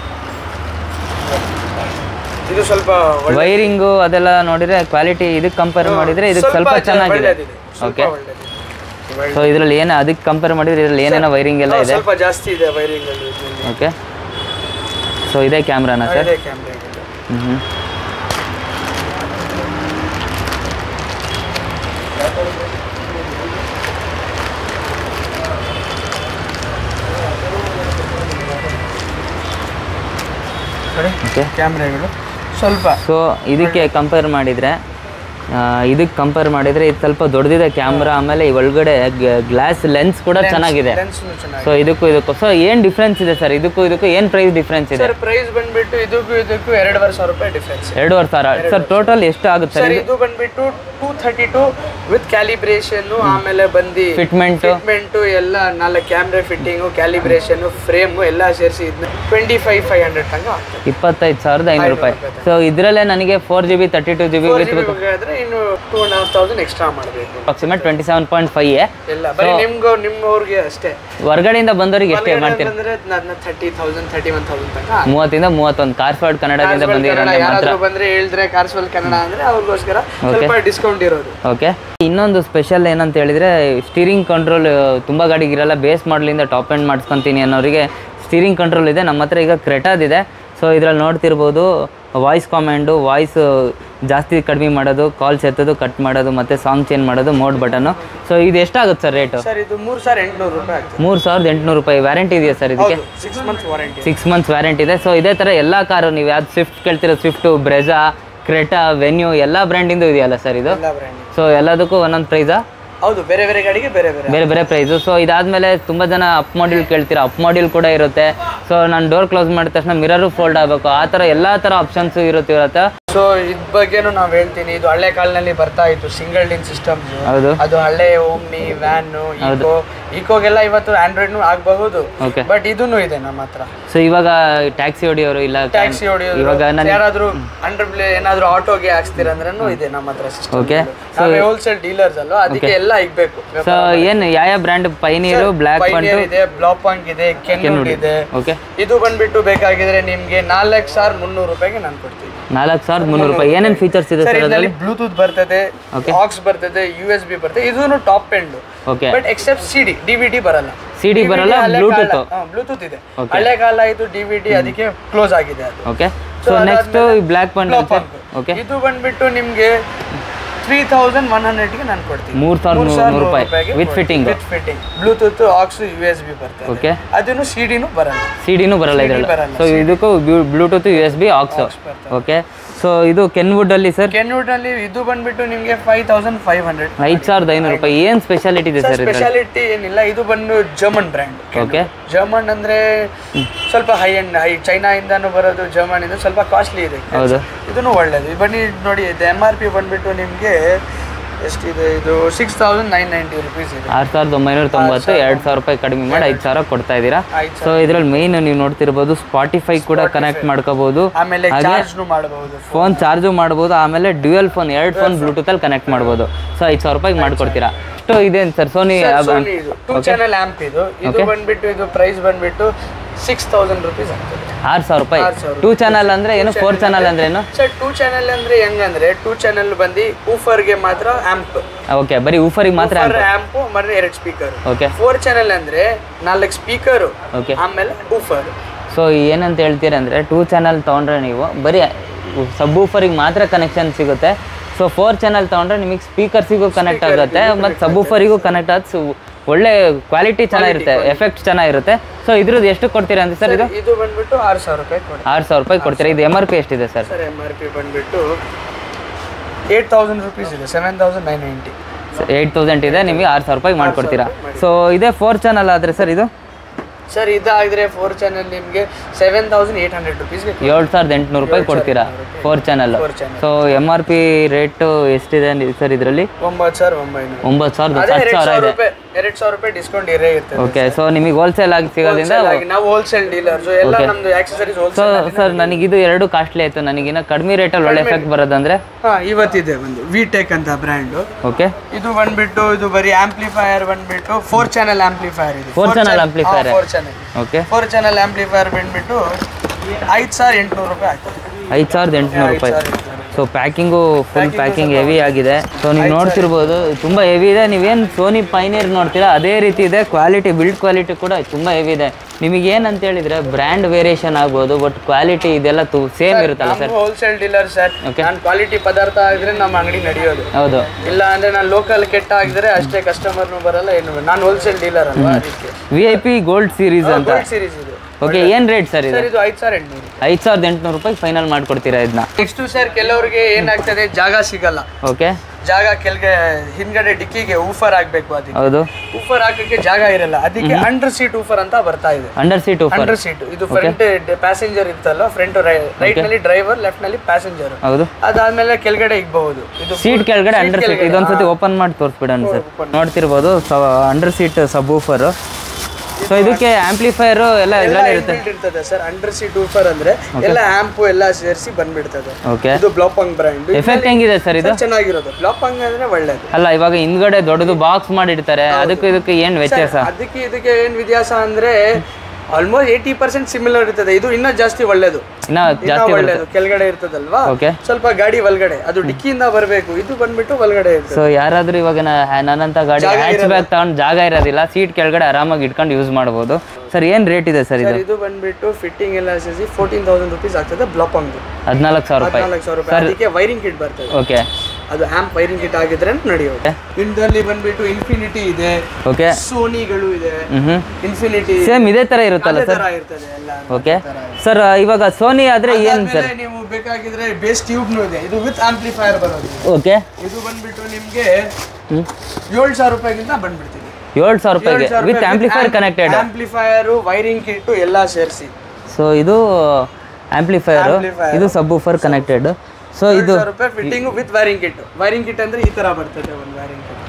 ಇದು ಸ್ವಲ್ಪ ವೈರಿಂಗು ಅದೆಲ್ಲ ನೋಡಿದ್ರೆ ಕ್ವಾಲಿಟಿ ಇದಕ್ಕೆ ಕಂಪೇರ್ ಮಾಡಿದ್ರೆ ಇದಕ್ಕೆ ಸ್ವಲ್ಪ ಚೆನ್ನಾಗಿದೆ. ಓಕೆ, ಸೊ ಇದರಲ್ಲಿ ಏನು ಅದಕ್ಕೆ ಕಂಪೇರ್ ಮಾಡಿದ್ರೆ ಇದರಲ್ಲಿ ಏನೇನೋ ವೈರಿಂಗ್ ಎಲ್ಲ ಇದೆ, ಸ್ವಲ್ಪ ಜಾಸ್ತಿ ಇದೆ ವೈರಿಂಗ್ ಅಲ್ಲಿ. ಓಕೆ, ಸೊ ಇದೇ ಕ್ಯಾಮ್ರಾನಾ ಸರ್? ಇದೇ ಕ್ಯಾಮ್ರಾ ಇದೆ. ಓಕೆ, ಕ್ಯಾಮ್ರಾಗಳು ಸ್ವಲ್ಪ ಸೊ ಇದಕ್ಕೆ ಕಂಪೇರ್ ಮಾಡಿದರೆ ಇದಕ್ಕೆ ಕಂಪೇರ್ ಮಾಡಿದರೆ ಇದು ಸ್ವಲ್ಪ ದೊಡ್ಡದಿದೆ ಕ್ಯಾಮ್ರಾ. ಆಮೇಲೆ ಈ ಒಳಗಡೆ ಗ್ಲಾಸ್ ಲೆನ್ಸ್ ಕೂಡ ಚೆನ್ನಾಗಿದೆ. ಸೊ ಇದಕ್ಕೂ ಸೊ ಏನು ಡಿಫ್ರೆನ್ಸ್ ಇದೆ ಸರ್? ಇದಕ್ಕೂ ಏನು ಪ್ರೈಸ್ ಡಿಫ್ರೆನ್ಸ್ ಇದೆ? ಸರ್ ಪ್ರೈಸ್ ಬಂದ್ಬಿಟ್ಟು ಇದಕ್ಕೂ 2,500 ರೂಪಾಯಿ ಡಿಫ್ರೆನ್ಸ್. 2,500 ಸರ್. ಟೋಟಲ್ ಎಷ್ಟು ಆಗುತ್ತೆ ಸರ್? ಇದು ಬಂದ್ಬಿಟ್ಟು 232 ವಿತ್ ಕ್ಯಾಲಿಬ್ರೇಷನ್, ಆಮೇಲೆ ಬಂದು ಫಿಟ್ಮೆಂಟ್ ಎಲ್ಲ 4 ಕ್ಯಾಮ್ರಾ ಫಿಟ್ಟಿಂಗು, ಕ್ಯಾಲಿಬ್ರೇಷನ್, ಫ್ರೇಮ್ ಎಲ್ಲ ಸೇರಿಸಿ 25,500 ತನಕ ಆಗ್ತದೆ. 25,500 ರೂಪಾಯಿ. ಸೊ ಇದರಲ್ಲೇ ನನಗೆ 4GB 32GB ವಿತ್ ಇನ್ನು 2,500 ಎಕ್ಸ್ಟ್ರಾ ಮಾಡಬೇಕು. ಅಪ್ರಾಕ್ಸಿಮೇಟ್ 27.5 ಎಲ್ಲ ಬರೀ ನಿಮ್ಮವ್ರಿಗೆ ಅಷ್ಟೇ. ಹೊರಗಡೆಯಿಂದ ಬಂದವರಿಗೆ ಎಷ್ಟೇ ಮಾಡ್ತೀರಾ? 30,000 31,000 ತನಕ. 30 ಇಂದ 31 ಕಾರ್ಸ್ವಾಡ್ ಕನ್ನಡದಿಂದ ಬಂದಿರೋ ಯಾರಾದ್ರೂ ಬಂದ್ರೆ ಹೇಳಿದ್ರೆ ಕಾರ್ಸ್ವಾಡ್ ಕನ್ನಡ ಅಂದ್ರೆ ಅವ್ರಿಗೋಸ್ಕರ ಸ್ವಲ್ಪ ಡಿಸ್ಕೌಂಟ್ ಇರೋದು. ಓಕೆ, ಇನ್ನೊಂದು ಸ್ಪೆಷಲ್ ಏನಂತ ಹೇಳಿದ್ರೆ ಸ್ಟೀರಿಂಗ್ ಕಂಟ್ರೋಲ್ ತುಂಬ ಗಾಡಿಗಿರಲ್ಲ. ಬೇಸ್ ಮಾಡಲಿಂದ ಟಾಪ್ ಎಂಡ್ ಮಾಡಿಸ್ಕೊತೀನಿ ಅನ್ನೋರಿಗೆ ಸ್ಟೀರಿಂಗ್ ಕಂಟ್ರೋಲ್ ಇದೆ. ನಮ್ಮ ಹತ್ರ ಈಗ ಕ್ರೆಟಾದಿದೆ. ಸೊ ಇದರಲ್ಲಿ ನೋಡ್ತಿರ್ಬೋದು ವಾಯ್ಸ್ ಕಾಮೆಂಡು, ವಾಯ್ಸ್ ಜಾಸ್ತಿ ಕಡಿಮೆ ಮಾಡೋದು, ಕಾಲ್ಸ್ ಎತ್ತೋದು, ಕಟ್ ಮಾಡೋದು, ಮತ್ತು ಸಾಂಗ್ ಚೇಂಜ್ ಮಾಡೋದು, ಮೋಡ್ ಬಟನ್ನು. ಸೊ ಇದು ಎಷ್ಟಾಗುತ್ತೆ ಸರ್ ರೇಟು? ಸರ್ ಇದು 3,800 ರೂಪಾಯಿ. 3,800 ರೂಪಾಯಿ. ವ್ಯಾರಂಟಿ ಇದೆಯಾ ಸರ್ ಇದಕ್ಕೆ? 6 ಮಂತ್ಸ್ ವಾರಂಟಿ. 6 ಮಂತ್ಸ್ ವ್ಯಾರಂಟಿ ಇದೆ. ಸೊ ಇದೇ ಥರ ಎಲ್ಲ ಕಾರು ನೀವು ಯಾವ್ದು ಸ್ವಿಫ್ಟ್ ಕೇಳ್ತಿರೋ, ಸ್ವಿಫ್ಟು, ಬ್ರೆಜಾ, ಕ್ರೆಟಾ, ವೆನ್ಯೂ ಎಲ್ಲ ಬ್ರ್ಯಾಂಡಿಂದು ಇದೆಯಲ್ಲ ಸರ್ ಇದು? ಸೊ ಎಲ್ಲದಕ್ಕೂ ಒಂದೊಂದು ಪ್ರೈಸಾ? ಹೌದು, ಬೇರೆ ಬೇರೆ ಗಾಡಿಗೆ ಬೇರೆ ಬೇರೆ ಪ್ರೈಸು. ಸೊ ಇದಾದಮೇಲೆ ತುಂಬ ಜನ ಅಪ್ ಮಾಡ್ಯೂಲ್ ಕೇಳ್ತೀರಾ, ಅಪ್ ಮಾಡ್ಯೂಲ್ ಕೂಡ ಇರುತ್ತೆ. ಸೊ ನಾನು ಡೋರ್ ಕ್ಲೋಸ್ ಮಾಡಿದ ತಕ್ಷಣ ಮಿರರು ಫೋಲ್ಡ್ ಆಗಬೇಕು, ಆ ಥರ ಎಲ್ಲ ಥರ ಆಪ್ಷನ್ಸು ಇರುತ್ತೆ. ಸೊ ಇದ್ ಬಗ್ಗೆನೂ ನಾವು ಹೇಳ್ತೀನಿ. ಇದು ಹಳೆ ಕಾಲದಲ್ಲಿ ಬರ್ತಾ ಇತ್ತು ಸಿಂಗಲ್ ಡಿನ್ ಸಿಸ್ಟಮ್. ಹೌದು, ಅದು ಹಳೆ ಓಮ್ನಿ, ವ್ಯಾನ್, ಈಕೋಗೆಲ್ಲ ಇವತ್ತು ಆಂಡ್ರಾಯ್ಡ್ನು ಆಗಬಹುದು. ಬಟ್ ಇದೂನು ಇದೆ ನಮ್ಮ ಹತ್ರ. ಸೊ ಇವಾಗ ಟ್ಯಾಕ್ಸಿ ಹೊಡಿಯೋರು ಇಲ್ಲ, ಟ್ಯಾಕ್ಸಿ ಹೊಡಿಯೋರು, ಇವಾಗ ಯಾರಾದ್ರೂ ಏನಾದ್ರೂ ಆಟೋಗೆ ಹಾಕ್ಸ್ತೀರಂದ್ರೂ ಇದೆ ನಮ್ಮ ಹತ್ರ ಸಿಸ್ಟಮ್. ಓಕೆ, ಹೋಲ್ಸೇಲ್ ಡೀಲರ್ಸ್ ಅಲ್ವಾ, ಅದಕ್ಕೆ ಎಲ್ಲ ಇಗ್ಬೇಕು. ಸೊ ಏನು ಯಾವ ಬ್ರ್ಯಾಂಡ್? ಪೈನೀರ್, ಬ್ಲಾಕ್ ಪಾಯಿಂಟ್ ಇದೆ, ಬ್ಲಾಕ್ ಪಾಯಿಂಟ್ ಇದೆ, ಕೆನ್ವುಡ್ ಇದೆ. ಓಕೆ, ಇದು ಬಂದ್ಬಿಟ್ಟು ಬೇಕಾಗಿದ್ರೆ ನಿಮ್ಗೆ 4,300 ರೂಪಾಯಿಗೆ ನಾನು ಕೊಡ್ತೀನಿ. 4,300 ರೂಪಾಯಿ. ಏನೇನು ಫೀಚರ್ಸ್ ಇದೆ ಸರ್ ಇದರಲ್ಲಿ? ಬ್ಲೂಟೂತ್ ಬರ್ತದೆ, ಆಕ್ಸ್ ಬರ್ತದೆ, USB ಬರ್ತದೆ. ಇದೂನು top end. Okay, but except DVD ಬರಲ್ಲ. CD ಬರಲ್ಲ, ಬ್ಲೂಟೂತ್ ಇದೆ. ಹಳೆ ಕಾಲ ಇದು DVD, ಅದಕ್ಕೆ ಕ್ಲೋಸ್ ಆಗಿದೆ ಅದು. Okay, so next Blaupunkt. Okay, ಇದು ಬಂದ್ಬಿಟ್ಟು ನಿಮ್ಗೆ 3,100ಗೆ ನಾನು ಕೊಡ್ತೀನಿ. 3,100 ರೂಪಾಯಿ with fitting. Bluetooth, aux, USB ಬರ್ತದೆ. ಓಕೆ, ಅದನ್ನು ಸಿಡಿನೂ ಬರಲ್ಲ ಇದರಲ್ಲಿ. ಸೊ ಇದಕ್ಕೂ Bluetooth, USB, aux. Okay, so ಇದು ಕೆನ್ವುಡ್ ಅಲ್ಲಿ ಸರ್? ಕೆನ್ವುಡ್ ಅಲ್ಲಿ ಇದು ಬಂದ್ಬಿಟ್ಟು ನಿಮಗೆ 5,500. 5,500 ರೂಪಾಯಿ. ಏನು ಸ್ಪೆಷಾಲಿಟಿ ಇದೆ ಸರ್? ಸ್ಪೆಷಾಲಿಟಿ ಏನಿಲ್ಲ, ಇದು ಬಂದು ಜರ್ಮನ್ ಬ್ರ್ಯಾಂಡ್. ಓಕೆ, ಜರ್ಮನ್ ಅಂದ್ರೆ ಸ್ವಲ್ಪ ಹೈ ಎಂಡ್, ಚೈನಾ ಇಂದಾನು ಬರೋದು. ಜರ್ಮನ್ ಇಂದ ಸ್ವಲ್ಪ ಕಾಸ್ಟ್ಲಿ ಇದೆ. ಹೌದು, ಇದನ್ನು ಒಳ್ಳೇದು. ಬನ್ನಿ ನೋಡಿ, ಇದು MRP ಬಂದ್ಬಿಟ್ಟು ನಿಮಗೆ ಎಷ್ಟಿದೆ? ಇದು 6,990 ರುಪೀಸ್ ಇದೆ. 6,990. 2,000 ರೂಪಾಯಿ ಕಡಿಮೆ ಮಾಡಿ 5,000 ಕೊಡ್ತಾ ಇದ್ದೀರಾ. ಸೊ ಇದ್ರಲ್ಲಿ ಮೈನ್ ನೀವು ನೋಡ್ತಿರ್ಬೋದು ಸ್ಪಾಟಿಫೈ ಕೂಡ ಕನೆಕ್ಟ್ ಮಾಡ್ಕೋಬಹುದು, ಆಮೇಲೆ ಚಾರ್ಜ್ನು ಮಾಡಬಹುದು, ಫೋನ್ ಚಾರ್ಜು ಮಾಡಬಹುದು, ಆಮೇಲೆ ಡ್ಯೂಯಲ್ ಫೋನ್ 2 ಫೋನ್ ಬ್ಲೂಟೂತ್ ಅಲ್ಲಿ ಕನೆಕ್ಟ್ ಮಾಡ್ಬೋದು. ಸೊ 5,000 ರೂಪಾಯಿಗೆ ಮಾಡ್ಕೊಡ್ತೀರಾ. ಸೊ ಇದೇನು ಸರ್? Sony 2 channel amp. ಇದು ಬಂದ್ಬಿಟ್ಟು ಇದು ಪ್ರೈಸ್ ಬಂದ್ಬಿಟ್ಟು 6,000 ರುಪೀಸ್ ಆಗ್ತದೆ. 6,000 ರೂಪಾಯಿ. 2 ಚಾನಲ್ ಅಂದ್ರೆ ಏನು? 4 ಚಾನಲ್ ಅಂದ್ರೆ ಏನು ಸರ್? 2 ಚಾನಲ್ ಅಂದ್ರೆ ಹೆಂಗಂದ್ರೆ 2 ಚಾನಲ್ ಬಂದು ಊಫರ್ಗೆ ಮಾತ್ರ ಆಂಪ್. ಓಕೆ, ಬರೀ ಊಫರಿಗೆ ಮಾತ್ರ ಆಂಪ್, ಮತ್ತೆ 2 ಸ್ಪೀಕರ್. ಓಕೆ, 4 ಚಾನಲ್ ಅಂದ್ರೆ 4 ಸ್ಪೀಕರ್, ಓಕೆ, ಆಮೇಲೆ ಊಫರ್. ಸೊ ಏನಂತ ಹೇಳ್ತೀರಾ ಅಂದ್ರೆ 2 ಚಾನಲ್ ತೊಗೊಂಡ್ರೆ ನೀವು ಬರೀ ಸಬ್ ಊಫರಿಗೆ ಮಾತ್ರ ಕನೆಕ್ಷನ್ ಸಿಗುತ್ತೆ. ಸೊ 4 ಚಾನಲ್ ತೊಗೊಂಡ್ರೆ ನಿಮಗೆ ಸ್ಪೀಕರ್ಸಿಗೂ ಕನೆಕ್ಟ್ ಆಗುತ್ತೆ, ಮತ್ತು ಸಬ್ ಊಫರಿಗೂ ಕನೆಕ್ಟ್ ಆಗುತ್ತೆ. ಒಳ್ಳೆ ಕ್ವಾಲಿಟಿ ಚೆನ್ನಾಗಿರುತ್ತೆ, ಎಫೆಕ್ಟ್ ಚೆನ್ನಾಗಿರುತ್ತೆ. ಸೊ ಇದ್ರದ್ದು ಎಷ್ಟು ಕೊಡ್ತೀರಾ ಅಂತ ಸರ್? ಇದು ಬಂದ್ಬಿಟ್ಟು 6,000 ರೂಪಾಯಿ. 6,000 ರೂಪಾಯಿ ಕೊಡ್ತೀರಾ. ಇದು MRP ಎಷ್ಟಿದೆ ಸರ್? ಸರ್ MRP ಬಂದ್ಬಿಟ್ಟು 8,000 ರುಪೀಸ್ ಇದೆ. 7,990. 8,000 ಇದೆ, ನಿಮಗೆ 6,000 ರೂಪಾಯಿ ಮಾಡ್ಕೊಡ್ತೀರಾ. ಸೊ ಇದೇ 4 ಚಾನಲ್ ಆದರೆ ಸರ್ ಇದು? ಸರ್ ಇದಾಗಿದ್ರೆ 4 ಚಾನಲ್ ನಿಮಗೆ 7,800 ರುಪೀಸ್ಗೆ 7,800 ರೂಪಾಯಿ ಕೊಡ್ತೀರಾ 4 ಚಾನಲ್. ಸೊ MRP ರೇಟು ಎಷ್ಟಿದೆ ಸರ್ ಇದರಲ್ಲಿ? 9,900. 9,000 10,000 ಇದೆ. 2,000 ರೂಪಾಯಿ ಡಿಸ್ಕೌಂಟ್ ಇರೇ ಇರ್ತದೆ. ಓಕೆ, ಸೊ ನಿಮಗೆ ಹೋಲ್ಸೇಲ್ ಆಗಿ ಸಿಗೋದ್ರಿಂದ ನಾವು ಹೋಲ್ಸೇಲ್ ಡೀಲರ್ಸ್ ಎಲ್ಲ ನಮ್ದು ಆಕ್ಸೆಸರೀಸ್ ಸೊ ಸರ್ ನನಗೆ ಇದು ಎರಡು ಕಾಸ್ಟ್ಲಿ ಆಯ್ತು, ನನಗಿನ್ನ ಕಡಿಮೆ ರೇಟಲ್ಲಿ ಒಳ್ಳೆ ಎಫೆಕ್ಟ್ ಬರೋದಂದ್ರೆ ಇವತ್ತಿದೆ ಒಂದು ವಿಟೆಕ್ ಅಂತ ಬ್ರ್ಯಾಂಡ್. ಓಕೆ, ಇದು ಬಂದ್ಬಿಟ್ಟು ಇದು ಬರೀ ಆಂಪ್ಲಿಫೈಯರ್ ಬಂದ್ಬಿಟ್ಟು 4 ಚಾನೆಲ್ ಆಂಪ್ಲಿಫೈಯರ್ ಇದೆ. 4 channel amplifier. 4 channel. Okay, 4 channel amplifier ಬಂದ್ಬಿಟ್ಟು 5,800 ರೂಪಾಯಿ ಆಗ್ತದೆ. 5,800 ರೂಪಾಯಿ. So packing full packing heavy ಆಗಿದೆ. ಸೊ ನೀವು ನೋಡ್ತಿರ್ಬೋದು ತುಂಬ ಹೆವಿ ಇದೆ. ನೀವೇನು ಸೋನಿ ಪೈನಿಯರ್ ನೋಡ್ತೀರಾ ಅದೇ ರೀತಿ ಇದೆ. ಕ್ವಾಲಿಟಿ, ಬಿಲ್ಡ್ ಕ್ವಾಲಿಟಿ ಕೂಡ ತುಂಬ ಹೆವಿ ಇದೆ. ನಿಮಗೆ ಏನಂತ ಹೇಳಿದ್ರೆ ಬ್ರ್ಯಾಂಡ್ ವೇರಿಯೇಷನ್ ಆಗ್ಬೋದು, ಬಟ್ ಕ್ವಾಲಿಟಿ ಇದೆಲ್ಲ ಸೇಮ್ ಇರುತ್ತಲ್ಲ ಸರ್? Wholesale dealer sir. ನಾನು ಕ್ವಾಲಿಟಿ ಪದಾರ್ಥ ಆಗಿದ್ರೆ ನಮ್ಮ ಅಂಗಡಿ ನಡೆಯೋದು. ಹೌದು. ಇಲ್ಲ ಅಂದ್ರೆ ನಾನು ಲೋಕಲ್ ಕೆಟ್ಟ ಆಗಿದ್ರೆ ಅಷ್ಟೇ ಕಸ್ಟಮರ್ನು ಬರಲ್ಲ, ಏನು. ನಾನು ಹೋಲ್ಸೇಲ್ ಡೀಲರ್ ಅಲ್ವಾ, ಅದಕ್ಕೆ. VIP ಗೋಲ್ಡ್ ಸೀರೀಸ್ ಅಂತ. ಗೋಲ್ಡ್ ಸೀರೀಸ್ ಇದು. ಓಕೆ, ಏನ್ ರೇಟ್ ಸರ್ ಇದು? ಇದು 5,800. 5,800 ರೂಪಾಯಿ ಫೈನಲ್ ಮಾಡ್ಕೊಡ್ತೀರಾ ಇದನ್ನ? ನೆಕ್ಸ್ಟ್ ಸರ್ ಕೆಲವರಿಗೆ ಏನಾಗ್ತದೆ, ಜಾಗ ಸಿಗಲ್ಲ. ಓಕೆ, ಜಾಗ ಕೆಳಗೆ ಹಿಂದ್ಗಡೆ ಡಿಕ್ಕಿಗೆ ಊಫರ್ ಆಗ್ಬೇಕು. ಅದಕ್ಕೆ ಹೌದು, ಊಫರ್ ಹಾಕಕ್ಕೆ ಜಾಗ ಇರಲ್ಲ. ಅದಕ್ಕೆ ಅಂಡರ್ ಸೀಟ್ ಊಫರ್ ಅಂತ ಬರ್ತಾ ಇದೆ. Under seat woofer. Under seat ಇದು ಫ್ರಂಟ್ ಪ್ಯಾಸೆಂಜರ್ ಇರ್ತಲ್ಲ, ಫ್ರಂಟ್ ರೈಟ್ ನಲ್ಲಿ ಡ್ರೈವರ್, ಲೆಫ್ಟ್ ನಲ್ಲಿ ಪ್ಯಾಸೆಂಜರ್. ಹೌದು. ಅದಾದ್ಮೇಲೆ ಕೆಳಗಡೆ ಇಕ್ಬಹುದು. ಇದು ಸೀಟ್ ಕೆಳಗಡೆ ಅಂಡರ್ ಸೀಟ್. ಇದೊಂದ್ಸತಿ ಓಪನ್ ಮಾಡಿ ತೋರಿಸ್ಬಿಡೋಣ ಸರ್. ನೋಡ್ತಿರ್ಬೋದು under seat subwoofer. So ಇದಕ್ಕೆ ಆಂಪ್ಲಿಫೈರ್ ಎಲ್ಲ ಇದರಲ್ಲಿ ಇರ್ತದೆ ಸರ್. ಅಂಡರ್ ಸೀಟ್ ಊಫರ್ ಅಂದ್ರೆ ಎಲ್ಲ ಆಂಪ್ ಎಲ್ಲ ಸೇರಿಸಿ ಬಂದ್ಬಿಡ್ತದೆ. ಓಕೆ, ಇದು ಬ್ಲಾಪಂಗ್ ಬ್ರ್ಯಾಂಡ್. ಎಫೆಕ್ಟ್ ಹೆಂಗಿದೆ ಸರ್ ಇದು? ಚೆನ್ನಾಗಿರೋದು. ಬ್ಲಾಪಂಗ್ ಅಂದ್ರೆ ಒಳ್ಳೇದು. ಅಲ್ಲ, ಇವಾಗ ಹಿಂದ್ಗಡೆ ದೊಡ್ಡದು ಬಾಕ್ಸ್ ಮಾಡಿರ್ತಾರೆ, ಅದಕ್ಕೆ ಇದಕ್ಕೆ ಏನ್ ವ್ಯತ್ಯಾಸ? ಇದಕ್ಕೆ ಏನ್ ವ್ಯತ್ಯಾಸ ಅಂದ್ರೆ ಆಲ್ಮೋಸ್ಟ್ 80% ಸಿಮಿಲರ್ ಇರ್ತದೆ. ಇದು ಇನ್ನೂ ಜಾಸ್ತಿ ಒಳ್ಳೇದು, ಒಳ್ಳೇದು. ಕೆಳಗಡೆ ಇರ್ತದಲ್ವಾ, ಸ್ವಲ್ಪ ಗಾಡಿ ಒಳಗಡೆ, ಅದು ಡಿಕ್ಕಿಯಿಂದ ಬರಬೇಕು. ಇದು ಬಂದ್ಬಿಟ್ಟು ಒಳಗಡೆ ಇರ್ತದೆ. ಸೊ ಯಾರಾದ್ರೂ ಇವಾಗ ನನ್ನಂತ ಗಾಡಿ ಹ್ಯಾಚ್ ಬ್ಯಾಕ್ ತಗೊಂಡು ಜಾಗ ಇರೋದಿಲ್ಲ, ಸೀಟ್ ಕೆಳಗಡೆ ಆರಾಮಾಗಿ ಇಟ್ಕೊಂಡು ಯೂಸ್ ಮಾಡಬಹುದು. ಸರ್ ಏನ್ ರೇಟ್ ಇದೆ ಸರ್ ಇದು? ಇದು ಬಂದ್ಬಿಟ್ಟು ಫಿಟ್ಟಿಂಗ್ ಎಲ್ಲ ಸೇರಿಸಿ 14,000 ರೂಪೀಸ್ ಆಗ್ತದೆ. ಬ್ಲಾಪಂಗ್ 14,000 ರೂಪಾಯಿ. 14,000 ರೂಪಾಯಿ. ಅದಕ್ಕೆ ವೈರಿಂಗ್ ಕಿಟ್ ಬರ್ತದೆ. ಓಕೆ, ಅದು ಆಂಪ್ ವೈರಿಂಗ್ ಕಿಟ್ ಆಗಿದ್ರೆ ನಡೆಯುತ್ತೆ. ಇಂದಲ್ಲಿ ಬಂದ್ಬಿಟ್ಟು ಇನ್ಫಿನಿಟಿ ಇದೆ. ಓಕೆ, ಸೋನಿಗಳು ಇದೆ. ಇನ್ಫಿನಿಟಿ ಸೇಮ್ ಇದೇ ತರ ಇರುತ್ತಲ್ಲ ಸರ್? ಓಕೆ ಸರ್, ಇವಾಗ ಸೋನಿ ಆದ್ರೆ ಏನ್ ಸರ್? ನೀವು ಬೇಕಾಗಿದ್ರೆ ಬೇಸ್ ಟ್ಯೂಬ್ ಇದೆ. ಇದು ವಿತ್ ಆಂಪ್ಲಿಫೈಯರ್ ಬರೋದು. ಓಕೆ, ಇದು ಬಂದ್ಬಿಟ್ಟು ನಿಮ್ಗೆ 7,000 ರೂಪಾಯಿಗಿಂತ ಬಂದ್ಬಿಡ್ತೀವಿ. 7,000 ರೂಪಾಯಿಗೆ with amplifier connected. Amplifier, wiring kit ಎಲ್ಲ ಸೇರಿಸಿ. ಸೊ ಇದು ಆಂಪ್ಲಿಫೈಯರ್, ಇದು ಸಬ್ ಊಫರ್ ಕನೆಕ್ಟೆಡ್. ಸೊ ಇದು 7,000 ರೂಪಾಯಿ fitting with wiring kit. Wiring kit ಅಂದ್ರೆ ಈ ತರ ಬರ್ತದೆ ಒಂದು wiring kit.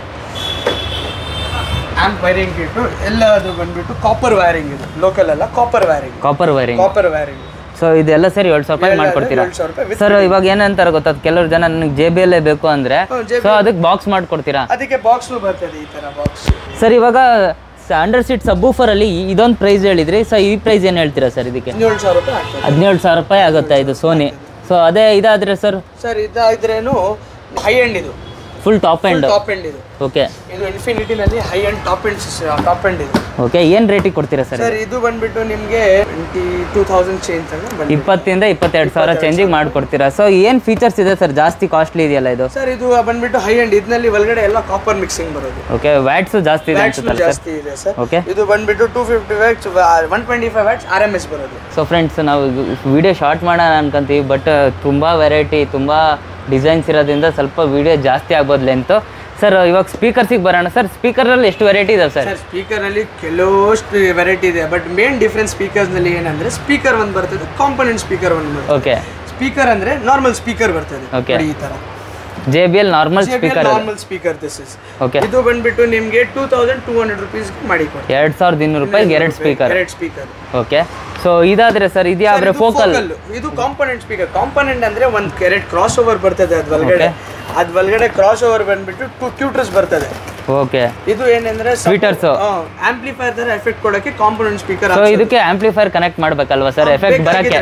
Amp wiring kit ಎಲ್ಲ ಅದು ಬಂದ್ಬಿಟ್ಟು ಕಾಪರ್ ವೈರಿಂಗ್. ಇದು ಲೋಕಲ್ ಅಲ್ಲ, copper wiring. Copper wiring. So ಇದೆಲ್ಲ ಸರಿ 7,000 ರೂಪಾಯಿ ಮಾಡ್ಕೊಡ್ತೀರಾ ಸರ್? ಇವಾಗ ಏನಂತಾರೆ ಗೊತ್ತಾ, ಕೆಲವರು ಜನ ನನಗೆ JBL ಬೇಕು ಅಂದ್ರೆ, ಸೊ ಅದಕ್ಕೆ ಬಾಕ್ಸ್ ಮಾಡ್ಕೊಡ್ತೀರಾ? ಅದಕ್ಕೆ ಬಾಕ್ಸ್ ಬರ್ತದೆ, ಈ ತರ ಬಾಕ್ಸ್. ಸರ್ ಇವಾಗ ಅಂಡರ್ ಸೀಟ್ ಸಬ್ ಊಫರ್ ಅಲ್ಲಿ ಇದೊಂದು ಪ್ರೈಸ್ ಹೇಳಿದ್ರಿ, ಸೊ ಈ ಪ್ರೈಸ್ ಏನು ಹೇಳ್ತೀರಾ ಸರ್ ಇದಕ್ಕೆ? 17,000 ರೂಪಾಯಿ ಆಗ್ತದೆ. 17,000 ರೂಪಾಯಿ ಆಗುತ್ತೆ ಇದು ಸೋನಿ. ಸೊ ಅದೇ ಇದಾದ್ರೆ ಸರ್? ಸರ್ ಇದಾದ್ರೇನು ಹೈ ಎಂಡ್, ಇದು ಫುಲ್ ಟಾಪ್ ಎಂಡ್. ಇದು ಓಕೆ, ಇದು ಇನ್ಫಿನಿಟಿ ನಲ್ಲಿ ಹೈ ಎಂಡ್ ಟಾಪ್ ಎಂಡ್ ಇದು. ಓಕೆ, ಏನ್ ರೇಟಿಗೆ ಕೊಡ್ತೀರಾ ಸರ್? ಸರ್ ಇದು ಬಂದ್ಬಿಟ್ಟು ನಿಮಗೆ 22,000 ಚೇಂಜ್ ಅಂತ 20,000 ಇಂದ 22,000 ಚೇಂಜಿಗೆ ಮಾಡ್ಕೊಡ್ತೀರಾ. ಸೊ ಏನ್ ಫೀಚರ್ಸ್ ಇದೆ ಸರ್? ಜಾಸ್ತಿ ಕಾಸ್ಟ್ಲಿ ಇದೆಯಲ್ಲ ಇದು? ಸರ್ ಇದು ಬಂದ್ಬಿಟ್ಟು ಹೈ ಎಂಡ್. ಇದರಲ್ಲಿ ಒಳಗಡೆ ಎಲ್ಲ ಕಾಪರ್ ಮಿಕ್ಸಿಂಗ್ ಬರೋದು. ಓಕೆ, ವ್ಯಾಟ್ಸ್ ಜಾಸ್ತಿ ಇದೆ ಅನ್ಸುತ್ತಲ್ಲ ಸರ್? ಜಾಸ್ತಿ ಇದೆ ಸರ್. ಓಕೆ, ಇದು ಬಂದ್ಬಿಟ್ಟು 250 ವ್ಯಾಟ್ಸ್, 125 ವ್ಯಾಟ್ಸ್ RMS ಬರೋದು. ಸೊ ಫ್ರೆಂಡ್ಸ್, ನಾವು ವಿಡಿಯೋ ಶಾರ್ಟ್ ಮಾಡೋಣ ಅನ್ಕೊಂತೀವಿ, ಬಟ್ ತುಂಬಾ ವೆರೈಟಿ, ತುಂಬಾ ಡಿಸೈನ್ಸ್ ಇರೋದ್ರಿಂದ ಸ್ವಲ್ಪ ವಿಡಿಯೋ ಜಾಸ್ತಿ ಆಗ್ಬೋದು ಲೆಂತ್. ಸರ್ ಇವಾಗ ಸ್ಪೀಕರ್ಸಿಗೆ ಬರೋಣ ಸರ್. ಸ್ಪೀಕರಲ್ಲಿ ಎಷ್ಟು ವೆರೈಟಿ ಇದಾವೆ ಸರ್? ಸ್ಪೀಕರ್ ಅಲ್ಲಿ ಕೆಲವಷ್ಟು ವೆರೈಟಿ ಇದೆ, ಬಟ್ ಮೇನ್ ಡಿಫ್ರೆನ್ಸ್ ಸ್ಪೀಕರ್ಸ್ ನಲ್ಲಿ ಏನಂದ್ರೆ ಸ್ಪೀಕರ್ ಒಂದು ಬರ್ತದೆ, ಕಾಂಪೋನೆಂಟ್ ಸ್ಪೀಕರ್ ಒಂದು ಬರ್ತದೆ. ಓಕೆ, ಸ್ಪೀಕರ್ ಅಂದ್ರೆ ನಾರ್ಮಲ್ ಸ್ಪೀಕರ್ ಬರ್ತದೆ. ಓಕೆ, ಈ ತರ JBL normal speaker this is. Okay, ಇದು ಬಂದ್ಬಿಟ್ಟು ನಿಮಗೆ 2,200 ರೂಪೀಸ್ ಮಾಡಿ ಕೊಡ್ತೀವಿ. 2,200 ರೂಪಾಯಿಗೆ ಎರಡು ಸ್ಪೀಕರ್. ಓಕೆ, ಸೊ ಇದಾದ್ರೆ ಸರ್ ಇದ್ಯಾವ್ರೆ ಫೋಕಲ್? ಇದು ಕಾಂಪೋನೆಂಟ್ ಸ್ಪೀಕರ್. ಕಾಂಪೋನೆಂಟ್ ಅಂದ್ರೆ ಒಂದು ಎರಡು ಕ್ರಾಸ್ ಓವರ್ ಬರ್ತದೆ ಅದ್ ಒಳಗಡೆ ಕ್ರಾಸ್ ಓವರ್ ಬಂದ್ಬಿಟ್ಟು 2 ಟ್ಯೂಟರ್ಸ್ ಬರ್ತದೆ. ಓಕೆ, ಇದು ಏನಂದ್ರೆ ಸ್ಪೀಕರ್ಸ್ ಆಂಪ್ಲಿಫೈರ್ ತರ ಎಫೆಕ್ಟ್ ಕೊಡಕ್ಕೆ ಕಾಂಪೋನೆಂಟ್ ಸ್ಪೀಕರ್. ಸೊ ಇದಕ್ಕೆ ಆಂಪ್ಲಿಫೈರ್ ಕನೆಕ್ಟ್ ಮಾಡ್ಬೇಕಲ್ವಾ ಸರ್ ಎಫೆಕ್ಟ್ ಬರಕ್ಕೆ?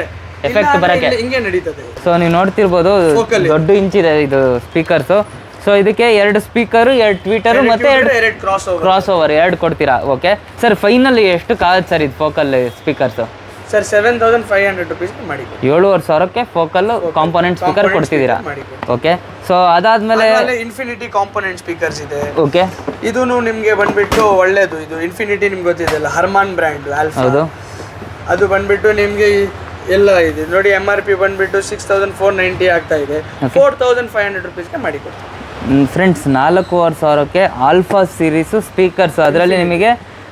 ಹಿಂಗೆ ನಡೀತದೆ. ಸೊ ನೀವು ನೋಡ್ತಿರ್ಬೋದು ದೊಡ್ಡ ಇಂಚಿದೆ ಇದು ಸ್ಪೀಕರ್ಸ್. ಸೊ ಇದಕ್ಕೆ 2 ಸ್ಪೀಕರ್, 2 ಟ್ವೀಟರ್ ಮತ್ತೆ 2 ಕ್ರಾಸ್ ಓವರ್ 2 ಕೊಡ್ತೀರಾ? ಓಕೆ ಸರ್, ಫೈನಲ್ ಎಷ್ಟು ಕಾಗುತ್ತೆ ಸರ್ ಇದು ಫೋಕಲ್ ಸ್ಪೀಕರ್ಸ್? ಸರ್ 7,500 ರೂಪೀಸ್ ಮಾಡಿ 7,500ಕ್ಕೆ ಫೋಕಲ್ ಕಾಂಪೋನೆಂಟ್ ಸ್ಪೀಕರ್ ಕೊಡ್ತಿದ್ದೀರಾ? ಓಕೆ, ಸೊ ಅದಾದ್ಮೇಲೆ ಇನ್ಫಿನಿಟಿ ಕಾಂಪೋನೆಂಟ್ ಸ್ಪೀಕರ್ಸ್ ಇದೆ. ಓಕೆ, ಇದು ನಿಮ್ಗೆ ಬಂದ್ಬಿಟ್ಟು ಒಳ್ಳೇದು. ಇದು ಇನ್ಫಿನಿಟಿ ನಿಮ್ಗೆ ಗೊತ್ತಿದೆಯಲ್ಲ, ಹರ್ಮಾನ್ ಬ್ರ್ಯಾಂಡ್ ಆಲ್ಫಾ. ಹೌದು, ಅದು ಬಂದ್ಬಿಟ್ಟು ನಿಮ್ಗೆ ಎಲ್ಲ ಇದೆ ನೋಡಿ. MRP ಬಂದ್ಬಿಟ್ಟು 6,490 ಆಗ್ತಾ ಇದೆ. 4,500 ರೂಪೀಸ್ಗೆ ಮಾಡಿ ಕೊಡ್ತೀವಿ ಫ್ರೆಂಡ್ಸ್. 4,500ಕ್ಕೆ ಆಲ್ಫಾ ಸೀರೀಸ್ ಸ್ಪೀಕರ್ಸ್. ಅದರಲ್ಲಿ ನಿಮಗೆ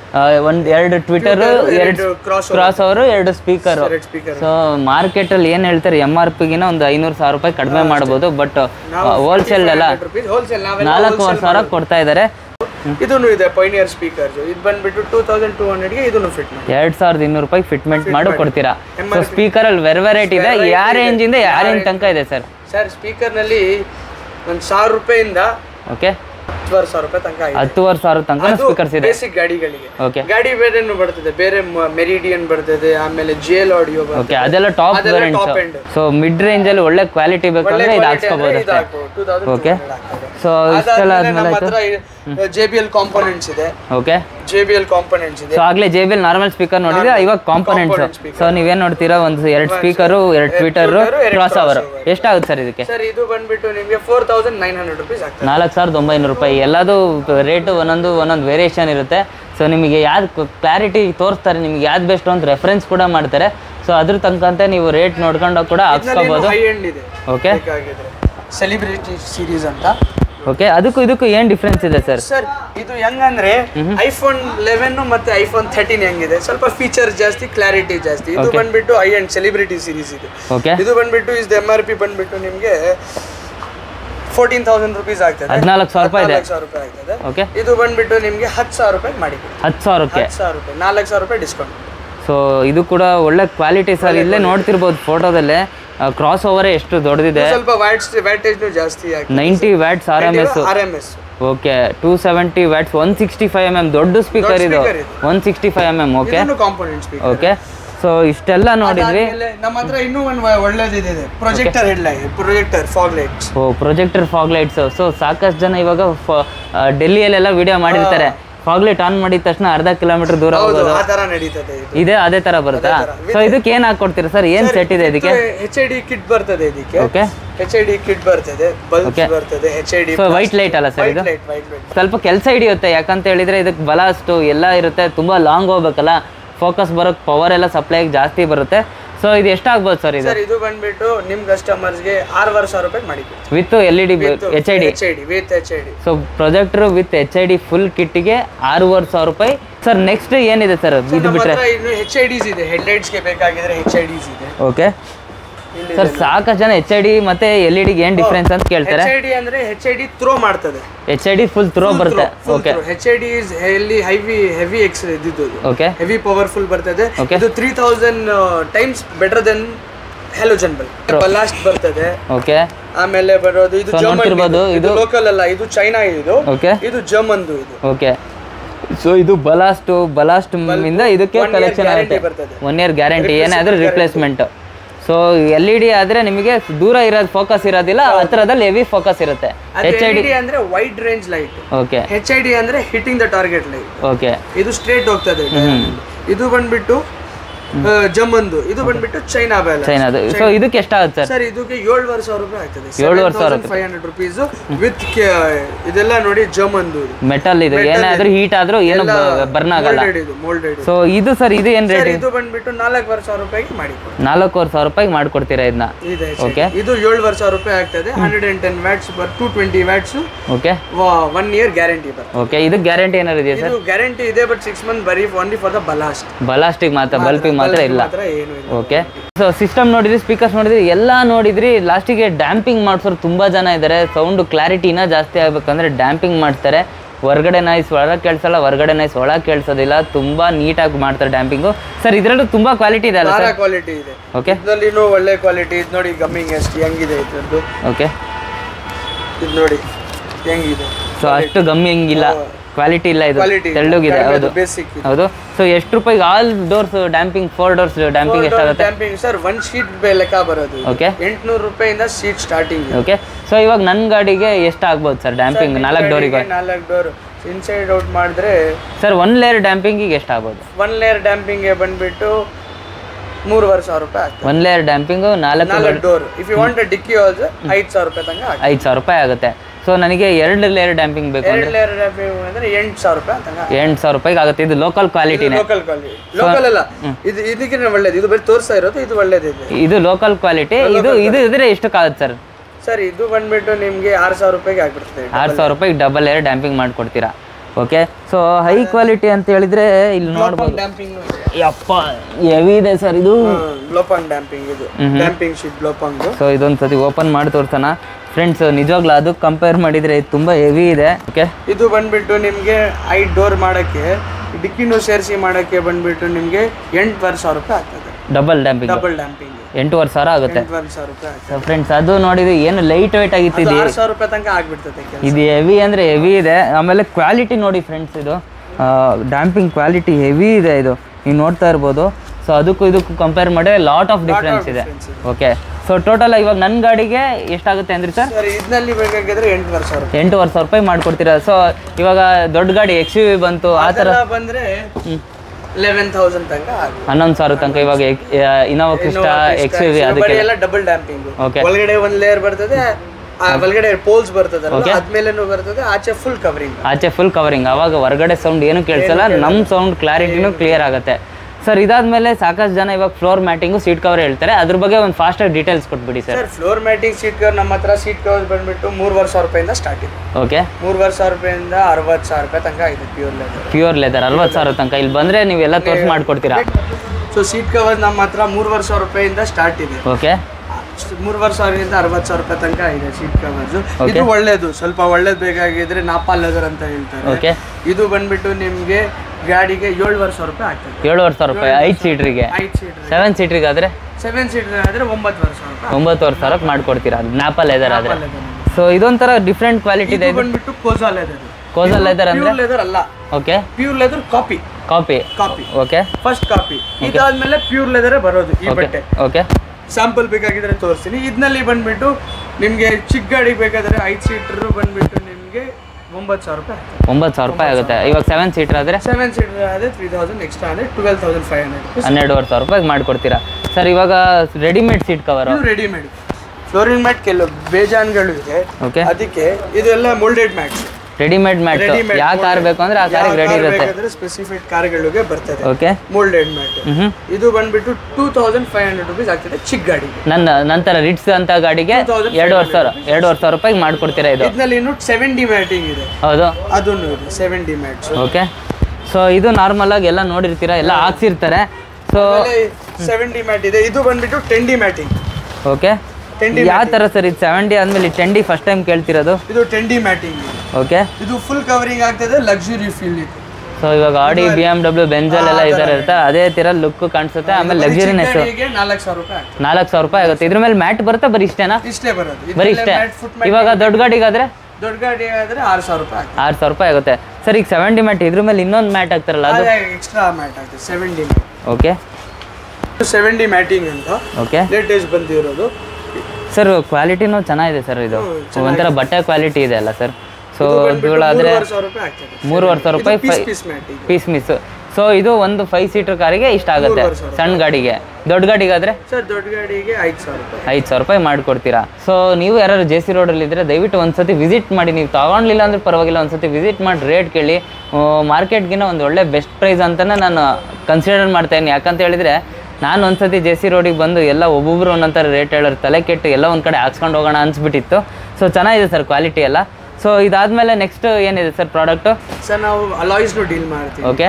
2 tweeter, 2 crossover, 2 speaker. So market ಅಲ್ಲಿ ಏನ್ ಹೇಳ್ತಾರೆ, MRPಗಿನ ಒಂದು 500,000 ರೂಪಾಯಿ ಕಡಿಮೆ ಮಾಡಬಹುದು, ಬಟ್ ಹೋಲ್ಸೇಲ್ ಎಲ್ಲ 4,500 ಕೊಡ್ತಾ ಇದ್ದಾರೆ. ಇದನ್ನು ಇದೆ ಪೈನಿಯರ್ ಸ್ಪೀಕರ್ಸ್. ಇದು ಬಂದ್ಬಿಟ್ಟು 2200 ಗೆ ಇದನ್ನು ಫಿಟ್ ಮಾಡಿ 2200 ರೂಪಾಯಿ ಫಿಟ್ಮೆಂಟ್ ಮಾಡಿ ಕೊಡ್ತೀರಾ. ಸೊ ಸ್ಪೀಕರ್ ಅಲ್ಲಿ ವೆರೈಟಿ ಇದೆ. ಯಾವ ರೇಂಜ್ ಇಂದ ಯಾವ ರೇಂಜ್ ತನಕ ಇದೆ ಸರ್? ಸರ್ ಸ್ಪೀಕರ್ ನಲ್ಲಿ ಒಂದು 1000 ರೂಪಾಯಿಂದ ಓಕೆ 10,000 ರೂಪಾಯಿ ತನಕ ಇದೆ. 10,000 ತನಕ ಸ್ಪೀಕರ್ಸ್ ಇದೆ ಬೇಸಿಕ್ ಗಾಡಿಗಳಿಗೆ. ಓಕೆ, ಗಾಡಿ ಬೇರೆನೂ ಬರ್ತದೆ, ಬೇರೆ ಮೆರಿಡಿಯನ್ ಬರ್ತದೆ, ಆಮೇಲೆ JL ಆಡಿಯೋ ಬರ್ತದೆ. ಓಕೆ, ಅದೆಲ್ಲ top variant. So mid range ಅಲ್ಲಿ ಒಳ್ಳೆ ಕ್ವಾಲಿಟಿ ಬೇಕಂದ್ರೆ ಇದು ಹಾಕ್ಸ್ಕೋಬಹುದು ಅಷ್ಟೇ. ಓಕೆ, ಸೊ ಇಷ್ಟೆಲ್ಲ ಆದ್ಮೇಲೆ JBL ಕಾಂಪೋನೆಂಟ್ಸ್ ಇದೆ. ಓಕೆ, JBL ಕಾಂಪೋನೆಂಟ್ಸ್ ಇದೆ. ಸೊ ಆಗ್ಲೇ JBL ನಾರ್ಮಲ್ ಸ್ಪೀಕರ್ ನೋಡಿದ್ರೆ, ಇವಾಗ ಕಾಂಪೋನೆಂಟ್ಸ್. ಸೊ ನೀವೇನ್ ನೋಡ್ತೀರಾ, ಒಂದು 2 ಸ್ಪೀಕರ್, 2 ಟ್ವಿಟರ್, ಕ್ರಾಸ್ ಓವರ್. ಎಷ್ಟಾಗುತ್ತೆ ಸರ್ ಇದಕ್ಕೆ? ಸರ್ ಇದು ಬಂದ್ಬಿಟ್ಟು ನಿಮಗೆ 4900 ರೂಪೀಸ್ ಆಗ್ತದೆ. 4900 ರೂಪಾಯಿ. ಎಲ್ಲದೂ ರೇಟು ಒಂದೊಂದು ವೇರಿಯೇಷನ್ ಇರುತ್ತೆ. ಸೊ ನಿಮಗೆ ಯಾವ್ದು ಕ್ಲಾರಿಟಿ ತೋರಿಸ್ತಾರೆ, ನಿಮಗೆ ಯಾವ್ದು ಬೆಸ್ಟ್ ಅಂತ ರೆಫರೆನ್ಸ್ ಕೂಡ ಮಾಡ್ತಾರೆ. ಸೊ ಅದ್ರ ತಕ್ಕಂತೆ ನೀವು ರೇಟ್ ನೋಡ್ಕೊಂಡು ಕೂಡ ಹಾಕ್ಸ್ಕೋಬಹುದು. ಓಕೆ, ಸೆಲಿಬ್ರಿಟಿ ಸೀರೀಸ್ ಅಂತ. ಓಕೆ, ಅದಕ್ಕೂ ಇದಕ್ಕೂ ಏನ್ ಡಿಫ್ರೆನ್ಸ್ ಇದೆ ಸರ್? ಸರ್ ಇದು ಹೆಂಗಂದ್ರೆ iPhone 11 ಮತ್ತೆ iPhone 13 ಹೆಂಗಿದೆ, ಸ್ವಲ್ಪ ಫೀಚರ್ ಜಾಸ್ತಿ, ಕ್ಲಾರಿಟಿ ಜಾಸ್ತಿ. ಇದು ಬಂದ್ಬಿಟ್ಟು ಹೈ ಅಂಡ್ ಸೆಲಿಬ್ರಿಟಿ ಸೀರೀಸ್ ಇದೆ. ಓಕೆ, ಇದು ಬಂದ್ಬಿಟ್ಟು MRP ಬಂದ್ಬಿಟ್ಟು ನಿಮಗೆ 14,000 ರೂಪೀಸ್ ಆಗ್ತದೆ. 14,000 ರೂಪಾಯಿ ಇದೆ. 14,000 ರೂಪಾಯಿ ಆಗ್ತದೆ. ಓಕೆ, ಇದು ಬಂದ್ಬಿಟ್ಟು ನಿಮಗೆ 10,000 ರೂಪಾಯಿ ಮಾಡಿ 10,000ಕ್ಕೆ 10,000 ರೂಪಾಯಿ, 4,000 ರೂಪಾಯಿ ಡಿಸ್ಕೌಂಟ್. ಸೊ ಇದು ಕೂಡ ಒಳ್ಳೆ ಕ್ವಾಲಿಟಿ ಸರ್. ಇಲ್ಲೇ ನೋಡ್ತಿರ್ಬೋದು ಫೋಟೋದಲ್ಲೇ, ಕ್ರಾಸ್ ಓವರ್ ಎಷ್ಟು ದೊಡ್ಡದಿದೆ. ಸ್ವಲ್ಪ ವ್ಯಾಟೇಜ್ ಜಾಸ್ತಿ ಆಗ್ತದೆ. 90 watts RMS. Okay, 270 watts, 165 mm ದೊಡ್ಡ ಸ್ಪೀಕರ್ ಇದು. 165 mm. Okay, okay. ಸೊ ಇಷ್ಟೆಲ್ಲ ನೋಡಿದ್ವಿ. ನಮ್ಮ ಹತ್ರ ಇನ್ನೂ ಒಂದು ಒಳ್ಳೇದಿದೆ, projector headlight, projector fog lights. Oh, projector fog lights. So ಸಾಕಷ್ಟು ಜನ ಇವಾಗ ಡೆಲ್ಲಿಯಲ್ಲೆಲ್ಲ ವಿಡಿಯೋ ಮಾಡಿರ್ತಾರೆ, ಫಾಗ್ ಲೈಟ್ ಆನ್ ಮಾಡಿದ ತಕ್ಷಣ ಅರ್ಧ ಕಿಲೋಮೀಟರ್ ದೂರ ಹೋಗೋದು. ಇದೆ ಅದೇ ತರ ಬರುತ್ತಾ? ಸೊ ಇದಕ್ಕೆ ಏನ್ ಹಾಕೊಡ್ತೀರಾ ಸರ್? ಏನ್ ಸೆಟ್ ಇದೆ ಇದಕ್ಕೆ? HID ಕಿಟ್ ಬರ್ತದೆ ಇದಕ್ಕೆ. ಓಕೆ, HID ಕಿಟ್ ಬರ್ತದೆ, ಬಲ್ಬ್ಸ್ ಬರ್ತದೆ, HID. ಸೊ ವೈಟ್ ಲೈಟ್ ಅಲ್ಲ ಸರ್ ಇದು? ಸ್ವಲ್ಪ ಕೆಲಸ ಹಿಡಿಯುತ್ತೆ, ಯಾಕಂತ ಹೇಳಿದ್ರೆ ಇದಕ್ಕೆ ಬಲಾಸ್ಟ್ ಎಲ್ಲ ಇರುತ್ತೆ, ತುಂಬಾ ಲಾಂಗ್ ಹೋಗ್ಬೇಕಲ್ಲ, ಫೋಕಸ್ ಬರೋಕ್ ಪವರ್ ಎಲ್ಲ ಸಪ್ಲೈ ಜಾಸ್ತಿ ಬರುತ್ತೆ. ಸೊ ಇದು ಎಷ್ಟಾಗ್ಬೋದು ಸರ್? ಇದು ಇದು ಬಂದ್ಬಿಟ್ಟು ನಿಮ್ ಕಸ್ಟಮರ್ಸ್ಗೆ 6,500 ರೂಪಾಯಿ ಮಾಡಿ with LED HID with HID. So projector with HID full ಕಿಟ್ಗೆ 6,500 ರೂಪಾಯಿ. ಸರ್ ನೆಕ್ಸ್ಟ್ ಏನಿದೆ ಸರ್? ಇದು ಬಿಟ್ರೆ HIDs ಇದೆ, ಹೆಡ್ಲೈಟ್ಸ್ ಗೆ ಬೇಕಾಗಿದ್ರೆ HIDs ಇದೆ. ಓಕೆ ಸರ್, ಸಾಕಷ್ಟು ಜನ HID ಮತ್ತೆ LED ಗೆ ಏನ್ ಡಿಫರೆನ್ಸ್ ಅಂತ ಕೇಳ್ತಾರೆ. HID ಅಂದ್ರೆ HID ಥ್ರೋ ಮಾಡ್ತದೆ, HID ಫುಲ್ ಥ್ರೋ ಬರುತ್ತೆ. Okay, HID is heavy x ಇದ್ದು. ಓಕೆ, ಹೆವಿ ಪವರ್ಫುಲ್ ಬರ್ತದೆ. ಇದು 3000 times better than halogen bulb. Ballast ಬರ್ತದೆ. ಓಕೆ, ಆಮೇಲೆ ಬರೋದು ಇದು ನೋಡ್ತಿರ್ಬೋದು, ಇದು ಲೋಕಲ್ ಅಲ್ಲ, ಇದು ಚೈನಾ. ಇದು ಓಕೆ, ಇದು ಜರ್ಮನ್ದು ಇದು. ಓಕೆ. ಸೊ ಇದು ಬಲಾಸ್ಟ್ ಇಂದ ಇದಕ್ಕೆ ಕಲೆಕ್ಷನ್ ಆಗುತ್ತೆ. 1 year ಗ್ಯಾರಂಟಿ, ಏನಾದ್ರೂ ರಿಪ್ಲೇಸ್ಮೆಂಟ್. ಸೊ LED ಆದ್ರೆ ನಿಮಗೆ ದೂರ ಇರೋದು ಫೋಕಸ್ ಇರೋದಿಲ್ಲ, ಹತ್ರದಲ್ಲಿ ಹೆವಿ ಫೋಕಸ್ ಇರುತ್ತೆ. HID ಅಂದ್ರೆ wide range light. Okay, HID ಅಂದ್ರೆ hitting the target light. Okay, ಇದು ಸ್ಟ್ರೇಟ್ ಹೋಗ್ತದೆ. ಇದು ಬಂದ್ಬಿಟ್ಟು ಜರ್ಮನ್ದು, ಇದು ಬಂದ್ಬಿಟ್ಟು ಚೈನಾದು. ಸೊ ಇದಕ್ಕೆ ಎಷ್ಟಾಗುತ್ತೆ ಸರ್? ಇದಕ್ಕೆ 7,500 ರೂಪಾಯಿ ಆಗ್ತದೆ. 7,500 ರೂಪೀಸ್ ವಿತ್ ಇದೆಲ್ಲ ನೋಡಿ ಜರ್ಮನ್ದು ಮೆಟಲ್. ಇದು ಏನಾದ್ರೂ ಹೀಟ್ ಆದ್ರೂ ಏನು ಬರ್ನ್ ಆಗಲ್ಲ. ಸೊ ಇದು ಸರ್, ಇದು ಏನ್ ರೇಟ್? ಇದು ಬಂದ್ಬಿಟ್ಟು 4,500 ರೂಪಾಯಿಗೆ ಮಾಡಿ 4,500 ರೂಪಾಯಿಗೆ ಮಾಡ್ಕೊಡ್ತೀರಾ ಇದನ್ನ? ಓಕೆ, ಇದು 7,500 ರೂಪಾಯಿ ಆಗ್ತದೆ. 110 watts 220 watts. Okay, 1 year guarantee ಬರ್ತದೆ. ಓಕೆ, ಇದು ಗ್ಯಾರಂಟಿ ಏನಾದ್ರು ಇದೆಯಾ ಸರ್? ಇದು ಗ್ಯಾರಂಟಿ ಇದೆ, ಬಟ್ 6 months ಬರೀ ಓನ್ಲಿ ಫಾರ್ ದ ಬಲಾಸ್ಟಿಗೆ ಮಾತ್ರ, ಬಲ್ಪಿಗೆ ಮಾತ್ರ ಇಲ್ಲ. ಓಕೆ, ಸೊ ಸಿಸ್ಟಮ್ ನೋಡಿದ್ರಿ, ಸ್ಪೀಕರ್ಸ್ ನೋಡಿದ್ರಿ, ಎಲ್ಲ ನೋಡಿದ್ರಿ. ಲಾಸ್ಟಿಗೆ ಡ್ಯಾಂಪಿಂಗ್ ಮಾಡಿಸೋರು ತುಂಬಾ ಜನ ಇದ್ದಾರೆ. ಸೌಂಡ್ ಕ್ಲಾರಿಟಿನ ಜಾಸ್ತಿ ಆಗ್ಬೇಕಂದ್ರೆ ಡ್ಯಾಂಪಿಂಗ್ ಮಾಡ್ತಾರೆ. ಹೊರಗಡೆ ನಾಯ್ಸ್ ಒಳಗೆ ಕೇಳಿಸಲ್ಲ, ಹೊರಗಡೆ ನಾಯ್ಸ್ ಒಳಗೆ ಕೇಳಿಸೋದಿಲ್ಲ. ತುಂಬಾ ನೀಟಾಗಿ ಮಾಡ್ತಾರೆ ಡ್ಯಾಂಪಿಂಗು. ಸರ್ ಇದರಲ್ಲೂ ತುಂಬಾ ಕ್ವಾಲಿಟಿ ಇದೆ ಅಲ್ಲ ಸರ್? ಕ್ವಾಲಿಟಿ ಇದೆ. ಓಕೆ, ಇದರಲ್ಲಿನೂ ಒಳ್ಳೆ ಕ್ವಾಲಿಟಿ ಇದೆ ನೋಡಿ. ಗಮ್ಮಿಂಗ್ ಎಷ್ಟು ಹೆಂಗಿದೆ ಇದ್ರದ್ದು. ಓಕೆ, ಇದು ನೋಡಿ ಹೆಂಗಿದೆ. ಸೊ ಅಷ್ಟು ಗಮ್ಮಿಂಗ್ ಇಲ್ಲ, ಕ್ವಾಲಿಟಿ ಇಲ್ಲ, ಇದು ತೆಳ್ಳಗಿದೆ. ಹೌದು ಹೌದು. ಸೊ ಎಷ್ಟು ರೂಪಾಯಿಗೆ all doors damping, 4 doors damping ಎಷ್ಟಾಗುತ್ತೆ? ಡ್ಯಾಂಪಿಂಗ್ ಸರ್ 1 sheet ಲೆಕ್ಕ ಬರೋದು. ಓಕೆ, 800 ರೂಪಾಯಿಂದ ಶೀಟ್ ಸ್ಟಾರ್ಟಿಂಗ್. ಓಕೆ, ಸೊ ಇವಾಗ ನನ್ನ ಗಾಡಿಗೆ ಎಷ್ಟು ಆಗ್ಬೋದು ಸರ್ ಡ್ಯಾಂಪಿಂಗ್? 4 ಡೋರಿಗೆ 4 ಡೋರ್ ಇನ್ಸೈಡ್ ಔಟ್ ಮಾಡಿದ್ರೆ ಸರ್ 1 layer ಡ್ಯಾಂಪಿಂಗಿಗೆ ಎಷ್ಟು ಆಗ್ಬೋದು? 1 layer ಡ್ಯಾಂಪಿಂಗ್ಗೆ ಬಂದ್ಬಿಟ್ಟು 3,500 ರೂಪಾಯಿ ಆಗ್ತದೆ. 1 layer damping 4 door. If you want a dickey also 5,000 ರೂಪಾಯಿ ತನಕ 5,000 ರೂಪಾಯಿ ಆಗುತ್ತೆ. ಸೊ ನನಗೆ 2 layer ಡ್ಯಾಂಪಿಂಗ್ ಬೇಕು ಅಂದ್ರೆ 2 layer ಡ್ಯಾಂಪಿಂಗ್ ಅಂದ್ರೆ 8,000 ರೂಪಾಯಿ ತನಕ. 8,000 ರೂಪಾಯಿಗೆ ಆಗುತ್ತೆ. ಇದು ಲೋಕಲ್ ಕ್ವಾಲಿಟಿನೇ. ಲೋಕಲ್ ಅಲ್ಲ, ಇದು ಇದಕ್ಕೆ ಒಳ್ಳೇದು. ಇದು ಬರೀ ತೋರಿಸ್ತಾ ಇರೋದು, ಇದು ಒಳ್ಳೇದಿದೆ. ಇದು ಲೋಕಲ್ ಕ್ವಾಲಿಟಿ. ಇದು ಇದ್ರೆ ಎಷ್ಟಕ್ಕಾಗುತ್ತೆ ಸರ್? ಸರ್ ಇದು ಬಂದ್ಬಿಟ್ಟು ನಿಮಗೆ 6,000 ರೂಪಾಯಿಗೆ ಆಗ್ಬಿಡ್ತದೆ. 6,000 ರೂಪಾಯಿಗೆ ಡಬಲ್ layer ಡ್ಯಾಂಪಿಂಗ್ ಮಾಡ್ಕೊಡ್ತೀರಾ? ಓಕೆ. ಸೊ ಹೈ ಕ್ವಾಲಿಟಿ ಅಂತ ಹೇಳಿದ್ರೆ ಇಲ್ಲಿ ನೋಡ್ಬೋದು. ಯಪ್ಪ ಹೆವಿ ಇದೆ ಸರ್ ಇದು. ಗ್ಲೋಪಾಂಗ್ ಡ್ಯಾಂಪಿಂಗ್ ಇದು. ಡ್ಯಾಂಪಿಂಗ್ ಶೀಟ್ ಗ್ಲೋಪಾಂಗ್. ಸೊ ಇದೊಂದು ಸತಿ ಓಪನ್ ಮಾಡಿ ತೋರ್ಸೋಣ ಫ್ರೆಂಡ್ಸ್. ನಿಜವಾಗ್ಲೂ ಅದು ಕಂಪೇರ್ ಮಾಡಿದ್ರೆ ಇದು ತುಂಬಾ ಹೆವಿ ಇದೆ. ಓಕೆ. ಇದು ಬಂದ್ಬಿಟ್ಟು ನಿಮಗೆ 5 ಡೋರ್ ಮಾಡಕ್ಕೆ ಡಿಕ್ಕಿನೂ ಸೇರಿಸಿ ಮಾಡಕ್ಕೆ ಬಂದ್ಬಿಟ್ಟು ನಿಮಗೆ 8,500 ರೂಪಾಯಿ ಆಗ್ತದೆ. ಡಬಲ್ ಡ್ಯಾಂಪಿಂಗ್ 8,500 ಆಗುತ್ತೆ ಫ್ರೆಂಡ್ಸ್. ಅದು ನೋಡಿದ್ರೆ ಏನು ಲೈಟ್ ವೆಯ್ಟ್ ಆಗಿತ್ತು, ಇದು 6,000 ರೂಪಾಯಿ ತನಕ ಆಗ್ಬಿಡ್ತದೆ. ಇದು ಹೆವಿ ಅಂದ್ರೆ ಹೆವಿ ಇದೆ. ಆಮೇಲೆ ಕ್ವಾಲಿಟಿ ನೋಡಿ ಫ್ರೆಂಡ್ಸ್, ಇದು ಡ್ಯಾಂಪಿಂಗ್ ಕ್ವಾಲಿಟಿ ಹೆವಿ ಇದೆ. ಇದು ನೀವು ನೋಡ್ತಾ ಇರ್ಬೋದು. ಸೊ ಅದಕ್ಕೂ ಇದಕ್ಕೂ ಕಂಪೇರ್ ಮಾಡಿದ್ರೆ ಲಾಟ್ ಆಫ್ ಡಿಫ್ರೆನ್ಸ್ ಇದೆ. ಓಕೆ. ಸೊ ಟೋಟಲ್ ಇವಾಗ ನನ್ನ ಗಾಡಿಗೆ ಎಷ್ಟಾಗುತ್ತೆ ಅಂದ್ರೆ ಸರ್? ಇದರಲ್ಲಿ ಬೇಕಾಗಿದ್ರೆ 8,500 ರೂಪಾಯಿ ಮಾಡ್ಕೊಡ್ತೀರಾ. ಸೊ ಇವಾಗ ದೊಡ್ಡ ಗಾಡಿ XUV ಬಂತು ಆ ಥರ ಬಂದ್ರೆ 11,000 ತನಕ 11,000 ತನಕ. ಇವಾಗ ಇನೋವಾ ಕ್ರಿಸ್ಟಾ XUV ಅದಕ್ಕೆ ಡಬಲ್ ಡ್ಯಾಂಪಿಂಗ್. ಓಕೆ. ಒಳಗಡೆ ಒಂದು ಲೇಯರ್ ಬರ್ತದೆ, ಒಳಗಡೆ ಪೋಲ್ಸ್ ಬರ್ತದೆ, ಅದ್ಮೇಲೆನೂ ಬರ್ತದೆ, ಆಚೆ ಫುಲ್ ಕವರಿಂಗ್. ಅವಾಗ ಹೊರಗಡೆ ಸೌಂಡ್ ಏನು ಕೇಳಿಸಲ್ಲ, ನಮ್ಮ ಸೌಂಡ್ ಕ್ಲಾರಿಟಿನೂ ಕ್ಲಿಯರ್ ಆಗುತ್ತೆ ಸರ್. ಇದಾದ್ಮೇಲೆ ಸಾಕಷ್ಟು ಜನ ಇವಾಗ ಫ್ಲೋರ್ ಮ್ಯಾಟಿಂಗು ಸೀಟ್ ಕವರ್ ಹೇಳ್ತಾರೆ, ಅದ್ರ ಬಗ್ಗೆ ಒಂದು ಫಾಸ್ಟಾಗಿ ಡೀಟೇಲ್ಸ್ ಕೊಟ್ಬಿಡಿ sir. Floor matting seat cover ನಮ್ಮ ಹತ್ರ ಸೀಟ್ ಕವರ್ ಬಂದ್ಬಿಟ್ಟು 3,500 ರೂಪಾಯಿಂದ ಸ್ಟಾರ್ಟ್ ಇದೆ. ಓಕೆ. 3,500 ರೂಪಾಯಿಂದ 60,000 ರೂಪಾಯಿ ತನಕ ಇದೆ. ಪ್ಯೂರ್ ಲೆದರ್ 60,000 ತನಕ. ಇಲ್ಲಿ ಬಂದ್ರೆ ನೀವೆಲ್ಲ ತೋರಿಸಿ ಮಾಡ್ಕೊಡ್ತೀರಾ. ಸೊ ಸೀಟ್ ಕವರ್ ನಮ್ಮ ಹತ್ರ 3,500 ರೂಪಾಯಿಂದ ಸ್ಟಾರ್ಟ್ ಇದೆ. ಓಕೆ. 3,500ರಿಂದ 60,000 ರೂಪಾಯಿ ತನಕ ಇದೆ ಸೀಟ್ ಕವರ್ಸ್. ಇದು ಒಳ್ಳೇದು, ಸ್ವಲ್ಪ ಒಳ್ಳೇದು ಬೇಕಾಗಿದ್ರೆ ನಾಪಾ ಲೆದರ್ ಅಂತ ಹೇಳ್ತಾರೆ. ಓಕೆ. ಇದು ಬಂದ್ಬಿಟ್ಟು ನಿಮ್ಗೆ ಗಾಡಿಗೆ 7,500 ರೂಪಾಯಿ ಆಗ್ತದೆ. 7,500 ರೂಪಾಯಿ 5 ಸೀಟ್ರಿಗೆ. 7 ಸೀಟ್ರಿಗೆ ಆದ್ರೆ 7 ಸೀಟರ್ ಆದ್ರೆ 9,500 ರೂಪಾಯಿ. 9,500 ಮಾಡ್ಕೊಡ್ತೀರಾ ನಾಪಾ ಲೆದರ್ ಆದ್ರೆ. ಸೊ ಇದೊಂಥರ ಡಿಫ್ರೆಂಟ್ ಕ್ವಾಲಿಟಿ ಇದೆ. ಇದು ಬಂದ್ಬಿಟ್ಟು ಕೋಜಾ ಲೆದರ್. ಕೋಜಾ ಲೆದರ್ ಅಂದ್ರೆ ಲೆದರ್ ಅಲ್ಲ. Okay. Pure leather copy. Okay. First copy. ಇದಾದ್ಮೇಲೆ ಪ್ಯೂರ್ ಲೆದರ್ ಬರೋದು ಈ ಬಟ್ಟೆ. ಓಕೆ. ಸ್ಯಾಂಪಲ್ ಬೇಕಾಗಿದ್ರೆ ತೋರಿಸ್ತೀನಿ. ಇದರಲ್ಲಿ ಬಂದ್ಬಿಟ್ಟು ನಿಮಗೆ ಚಿಕ್ಕ ಗಾಡಿ ಬೇಕಾದ್ರೆ 5 ಸೀಟರ್ ಬಂದ್ಬಿಟ್ಟು ನಿಮಗೆ 9,000 ರೂಪಾಯಿ. 9,000 ರೂಪಾಯಿ ಆಗುತ್ತೆ. ಇವಾಗ 7 ಸೀಟರ್ ಆದ್ರೆ 7 ಸೀಟರ್ ಆದ್ರೆ 3,000 ಎಕ್ಸ್ಟ್ರಾ ಅಂದ್ರೆ 12,500. 12,500 ರೂಪಾಯಿಗೆ ಮಾಡ್ಕೊಡ್ತೀರಾ ಸರ್. ಇವಾಗ readymade seat cover. Readymade flooring mat ಕೆಲವು ಬೇಜಾನ್ಗಳು ಇದೆ. ಓಕೆ. ಅದಕ್ಕೆ ಇದೆಲ್ಲ ಮೋಲ್ಡೆಡ್ ಮ್ಯಾಟ್. ರೆಡಿಮೇಡ್ ಮ್ಯಾಟ್ ಯಾವ ಕಾರ್ ಬೇಕು ಅಂದ್ರೆ ಆ ಕಾರಿಗೆ ರೆಡಿ ಇರುತ್ತೆ. ಸ್ಪೆಸಿಫಿಕ್ ಕಾರ್ಗಳಿಗೆ ಬರ್ತದೆ. ಓಕೆ. Moulded mat. ಇದು ಬಂದ್ಬಿಟ್ಟು 2,500 ರೂಪೀಸ್ ಆಗ್ತದೆ ಚಿಕ್ಕ ಗಾಡಿ. ನಂತರ ರಿಟ್ಸ್ ಅಂತ ಗಾಡಿಗೆ 2,500 ರೂಪಾಯಿಗೆ ಮಾಡ್ಕೊಡ್ತೀರಾ. ಇದು ಇದರಲ್ಲಿ ಇನ್ನು 7D ಮ್ಯಾಟಿಂಗ್ ಇದೆ. ಹೌದು, ಅದನ್ನು ಇದೆ 7D ಮ್ಯಾಟ್ಸ್. ಓಕೆ. ಸೊ ಇದು ನಾರ್ಮಲ್ ಆಗಿ ಎಲ್ಲ ನೋಡಿರ್ತೀರಾ, ಎಲ್ಲ ಹಾಕ್ಸಿರ್ತಾರೆ. ಸೊ 7D ಮ್ಯಾಟ್ ಇದೆ. ಇದು ಬಂದ್ಬಿಟ್ಟು 10D ಮ್ಯಾಟಿಂಗ್. ಓಕೆ. ಯಾವ ತರ ಸರ್ ಇದು 7D ಆದ್ಮೇಲೆ 10D ಫಸ್ಟ್ ಟೈಮ್ ಕೇಳ್ತಿರೋದು? ಇದು 10D ಮ್ಯಾಟಿಂಗ್. ಓಕೆ. ಇದು ಫುಲ್ ಕವರಿಂಗ್ ಆಗ್ತದೆ, ಲಕ್ಸುರಿ ಫೀಲ್ ಇದೆ. ಸೊ ಇವಾಗ ಆಡಿ BMW ಬೆಂಜಲ್ ಎಲ್ಲ ಇದರ ಇರುತ್ತೆ, ಅದೇ ತರ ಲುಕ್ ಕಾಣಿಸುತ್ತೆ. ಆಮೇಲೆ ಲಕ್ಸುರಿನೆಸ್. 4,000 ರೂಪಾಯಿ. 4,000 ರೂಪಾಯಿ ಆಗುತ್ತೆ. ಇದ್ರ ಮೇಲೆ ಮ್ಯಾಟ್ ಬರುತ್ತೆ? ಬರೀ ಇಷ್ಟೇನಾ? ಇಷ್ಟೇ ಬರೋದು, ಬರೀ ಇಷ್ಟೇ. ಇವಾಗ ದೊಡ್ಡ ಗಾಡಿಗಾದ್ರೆ 6,000 ರೂಪಾಯಿ. 6,000 ರೂಪಾಯಿ ಆಗುತ್ತೆ ಸರ್. ಈಗ 7D ಮ್ಯಾಟ್ ಇದ್ರ ಮೇಲೆ ಇನ್ನೊಂದು ಮ್ಯಾಟ್ ಹಾಕ್ತಾರಲ್ಲ, ಅದು ಎಕ್ಸ್ಟ್ರಾ ಮ್ಯಾಟ್ ಆಗ್ತದೆ 7D mat. Okay. 7D matting ಅಂತ ಓಕೆ ಲೇಟೆಸ್ಟ್ ಬಂದಿರೋದು ಸರ್. ಕ್ವಾಲಿಟಿನೂ ಚೆನ್ನಾಗಿದೆ ಸರ್. ಇದು ಒಂಥರ ಬಟ್ಟೆ ಕ್ವಾಲಿಟಿ ಇದೆ ಅಲ್ಲ ಸರ್. ಸೊ ಇವುಗಳಾದ್ರೆ 3,500 ರೂಪಾಯಿ ಪೀಸ್ ಮಿಸ್. ಸೊ ಇದು ಒಂದು 5 ಸೀಟರ್ ಕಾರಿಗೆ ಇಷ್ಟ ಆಗುತ್ತೆ. ಸಣ್ಣ ಗಾಡಿಗೆ. ದೊಡ್ಡ ಗಾಡಿಗಾದ್ರೆ ದೊಡ್ಡ ಗಾಡಿಗೆ 5,000 ರೂಪಾಯಿ ಮಾಡ್ಕೊಡ್ತೀರಾ. ಸೊ ನೀವು ಯಾರು JC ರೋಡಲ್ಲಿ ಇದ್ರೆ ದಯವಿಟ್ಟು ಒಂದ್ಸತಿ ವಿಸಿಟ್ ಮಾಡಿ. ನೀವು ತಗೊಂಡ್ಲಿಲ್ಲ ಅಂದ್ರೆ ಪರವಾಗಿಲ್ಲ, ಒಂದ್ಸತಿ ವಿಸಿಟ್ ಮಾಡಿ ರೇಟ್ ಕೇಳಿ. ಮಾರ್ಕೆಟ್ಗಿನ ಒಂದು ಒಳ್ಳೆ ಬೆಸ್ಟ್ ಪ್ರೈಸ್ ಅಂತಲೇ ನಾನು ಕನ್ಸಿಡರ್ ಮಾಡ್ತಾಯಿದ್ದೀನಿ. ಯಾಕಂತ ಹೇಳಿದರೆ ನಾನು ಒಂದ್ಸತಿ JC ರೋಡಿಗೆ ಬಂದು ಎಲ್ಲ ಒಬ್ಬೊಬ್ರು ಒಂದೊಂಥರ ರೇಟ್ ಹೇಳೋರು, ತಲೆ ಕೆಟ್ಟು ಎಲ್ಲ ಒಂದು ಕಡೆ ಹಾಕ್ಸ್ಕೊಂಡು ಹೋಗೋಣ ಅನ್ಸ್ಬಿಟ್ಟಿತ್ತು. ಸೊ ಚೆನ್ನಾಗಿದೆ ಸರ್ ಕ್ವಾಲಿಟಿ ಎಲ್ಲ. ಸೊ ಇದಾದ್ಮೇಲೆ ನೆಕ್ಸ್ಟ್ ಏನಿದೆ ಸರ್ ಪ್ರಾಡಕ್ಟು? ಸರ್ ನಾವು ಅಲಾಯ್ಸ್ನು ಡೀಲ್ ಮಾಡ್ತೀವಿ. ಓಕೆ.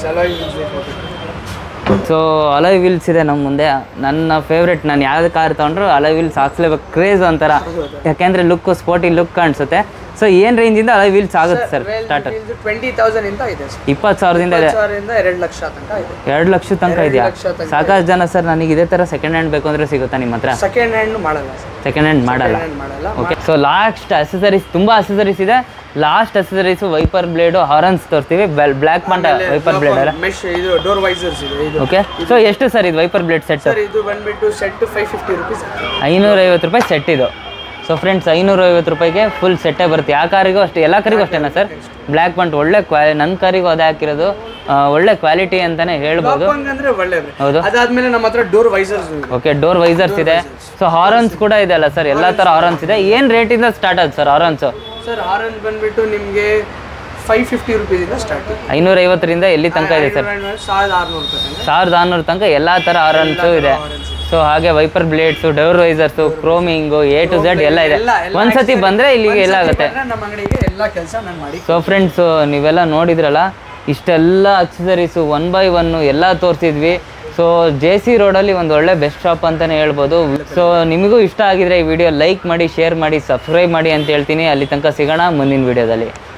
ಸೊ ಅಲಾಯ್ ವೀಲ್ಸ್ ಇದೆ ನಮ್ಮ ಮುಂದೆ. ನನ್ನ ಫೇವ್ರೆಟ್, ನಾನು ಯಾವ್ದು ಕಾರ್ ತೊಗೊಂಡ್ರು ಅಲಾಯ್ ವೀಲ್ಸ್ ಹಾಕ್ಸ್ಲೇಬೇಕು. ಕ್ರೇಜ್ ಒಂಥರ, ಯಾಕೆಂದರೆ ಲುಕ್ ಸ್ಪೋರ್ಟಿ ಲುಕ್ ಕಾಣಿಸುತ್ತೆ. ಸೊ ಏನು ರೇಂಜಿಂದ ಅಲಾಯ್ ವೀಲ್ಸ್ ಆಗುತ್ತೆ ಸರ್? ಸ್ಟಾರ್ಟರ್ 20,000 ಇಂದ ಇದೆ. 20,000ದಿಂದ ಇದೆ. 2 ಲಕ್ಷ ತನಕ ಇದೆ. 2 ಲಕ್ಷ ತನಕ ಇದೆಯಾ? ಸಾಕಷ್ಟು ಜನ ಸರ್ ನನಗೆ ಇದೇ ಥರ ಸೆಕೆಂಡ್ ಹ್ಯಾಂಡ್ ಬೇಕು ಅಂದರೆ ಸಿಗುತ್ತಾ ನಿಮ್ಮ ಹತ್ರ? ಸೆಕೆಂಡ್ ಹ್ಯಾಂಡ್ ಮಾಡಲ್ಲ. ಸೆಕೆಂಡ್ ಹ್ಯಾಂಡ್ ಮಾಡಲ್ಲ. ಓಕೆ. ಸೊ ಲಾಸ್ಟ್ ಅಸೆಸರೀಸ್, ತುಂಬ ಅಸೆಸರೀಸ್ ಇದೆ. Last accessories wiper blade, horns ತೋರಿಸ್ತೀವಿ. ಬ್ಲ್ಯಾಕ್ ಪಾಂಟ ವೈಪರ್ ಬ್ಲೇಡ್ ಅಲ್ಲ, ಇದು ಡೋರ್ ವೈಸರ್ಸ್ ಇದೆ. ಓಕೆ. ಸೊ ಎಷ್ಟು ಸರ್ ಇದು ವೈಪರ್ ಬ್ಲೇಡ್ ಸೆಟ್? ಸರ್ ಇದು ಬಂದ್ಬಿಟ್ಟು ಸೆಟ್ 550 ರೂಪೀಸ್. 550 ರೂಪಾಯಿ ಸೆಟ್ ಇದು. ಸೊ ಫ್ರೆಂಡ್ಸ್ 550 ರೂಪಾಯಿಗೆ ಫುಲ್ ಸೆಟ್ಟೇ ಬರುತ್ತೆ. ಯಾವ ಕಾರಿಗೂ ಅಷ್ಟೇ, ಎಲ್ಲ ಕಾರಿಗೂ ಅಷ್ಟೇನಾ ಸರ್? ಬ್ಲ್ಯಾಕ್ ಪಾಂಟ್ ಒಳ್ಳೆ ನನ್ನ ಕಾರಿಗೂ ಅದೇ ಹಾಕಿರೋದು. ಒಳ್ಳೆ ಕ್ವಾಲಿಟಿ ಅಂತಾನೆ ಹೇಳ್ಬೋದು. ಹೌದು. ಅದಾದ್ಮೇಲೆ ನಮ್ಮ ಹತ್ರ door visors. Okay, door visors ಇದೆ. ಸೊ ಹಾರನ್ಸ್ ಕೂಡ ಇದೆ ಅಲ್ಲ ಸರ್? ಎಲ್ಲ ಥರ ಹಾರನ್ಸ್ ಇದೆ. ಏನು ರೇಟಿಂದ ಸ್ಟಾರ್ಟ್ ಆಗುತ್ತೆ ಸರ್ ಹಾರನ್ಸ್? ಸರ್ ಹಾರನ್ ಬಂದ್ಬಿಟ್ಟು ನಿಮಗೆ 550 ರೂಪೀಸ್ ಇಂದ ಸ್ಟಾರ್ಟ್. 550ರಿಂದ ಎಲ್ಲಿ ತನಕ ಇದೆ ಸರ್? 1,600 ತನಕ ಎಲ್ಲ ಥರ ಹಾರನ್ಸು ಇದೆ. ಸೊ ಹಾಗೆ wiper blades, door visors, chroming, A to Z ಎಲ್ಲ ಇದೆ. ಒಂದ್ಸತಿ ಬಂದರೆ ಇಲ್ಲಿಗೆ ಎಲ್ಲ ಆಗುತ್ತೆ. ನಮ್ಮ ಅಂಗಡಿಗೆ ಎಲ್ಲ ಕೆಲಸ ನಾನು ಮಾಡಿ. ಸೊ ಫ್ರೆಂಡ್ಸ್, ನೀವೆಲ್ಲ ನೋಡಿದ್ರಲ್ಲ, ಇಷ್ಟೆಲ್ಲ ಅಕ್ಸಸರೀಸು 1 by 1 ಎಲ್ಲ ತೋರಿಸಿದ್ವಿ. ಸೊ JC ರೋಡಲ್ಲಿ ಒಂದು ಒಳ್ಳೆ ಬೆಸ್ಟ್ ಶಾಪ್ ಅಂತಲೇ ಹೇಳ್ಬೋದು. ಸೊ ನಿಮಗೂ ಇಷ್ಟ ಆಗಿದ್ರೆ ಈ ವಿಡಿಯೋ ಲೈಕ್ ಮಾಡಿ, ಶೇರ್ ಮಾಡಿ, ಸಬ್ಸ್ಕ್ರೈಬ್ ಮಾಡಿ ಅಂತ ಹೇಳ್ತೀನಿ. ಅಲ್ಲಿ ತನಕ ಸಿಗೋಣ ಮುಂದಿನ ವಿಡಿಯೋದಲ್ಲಿ.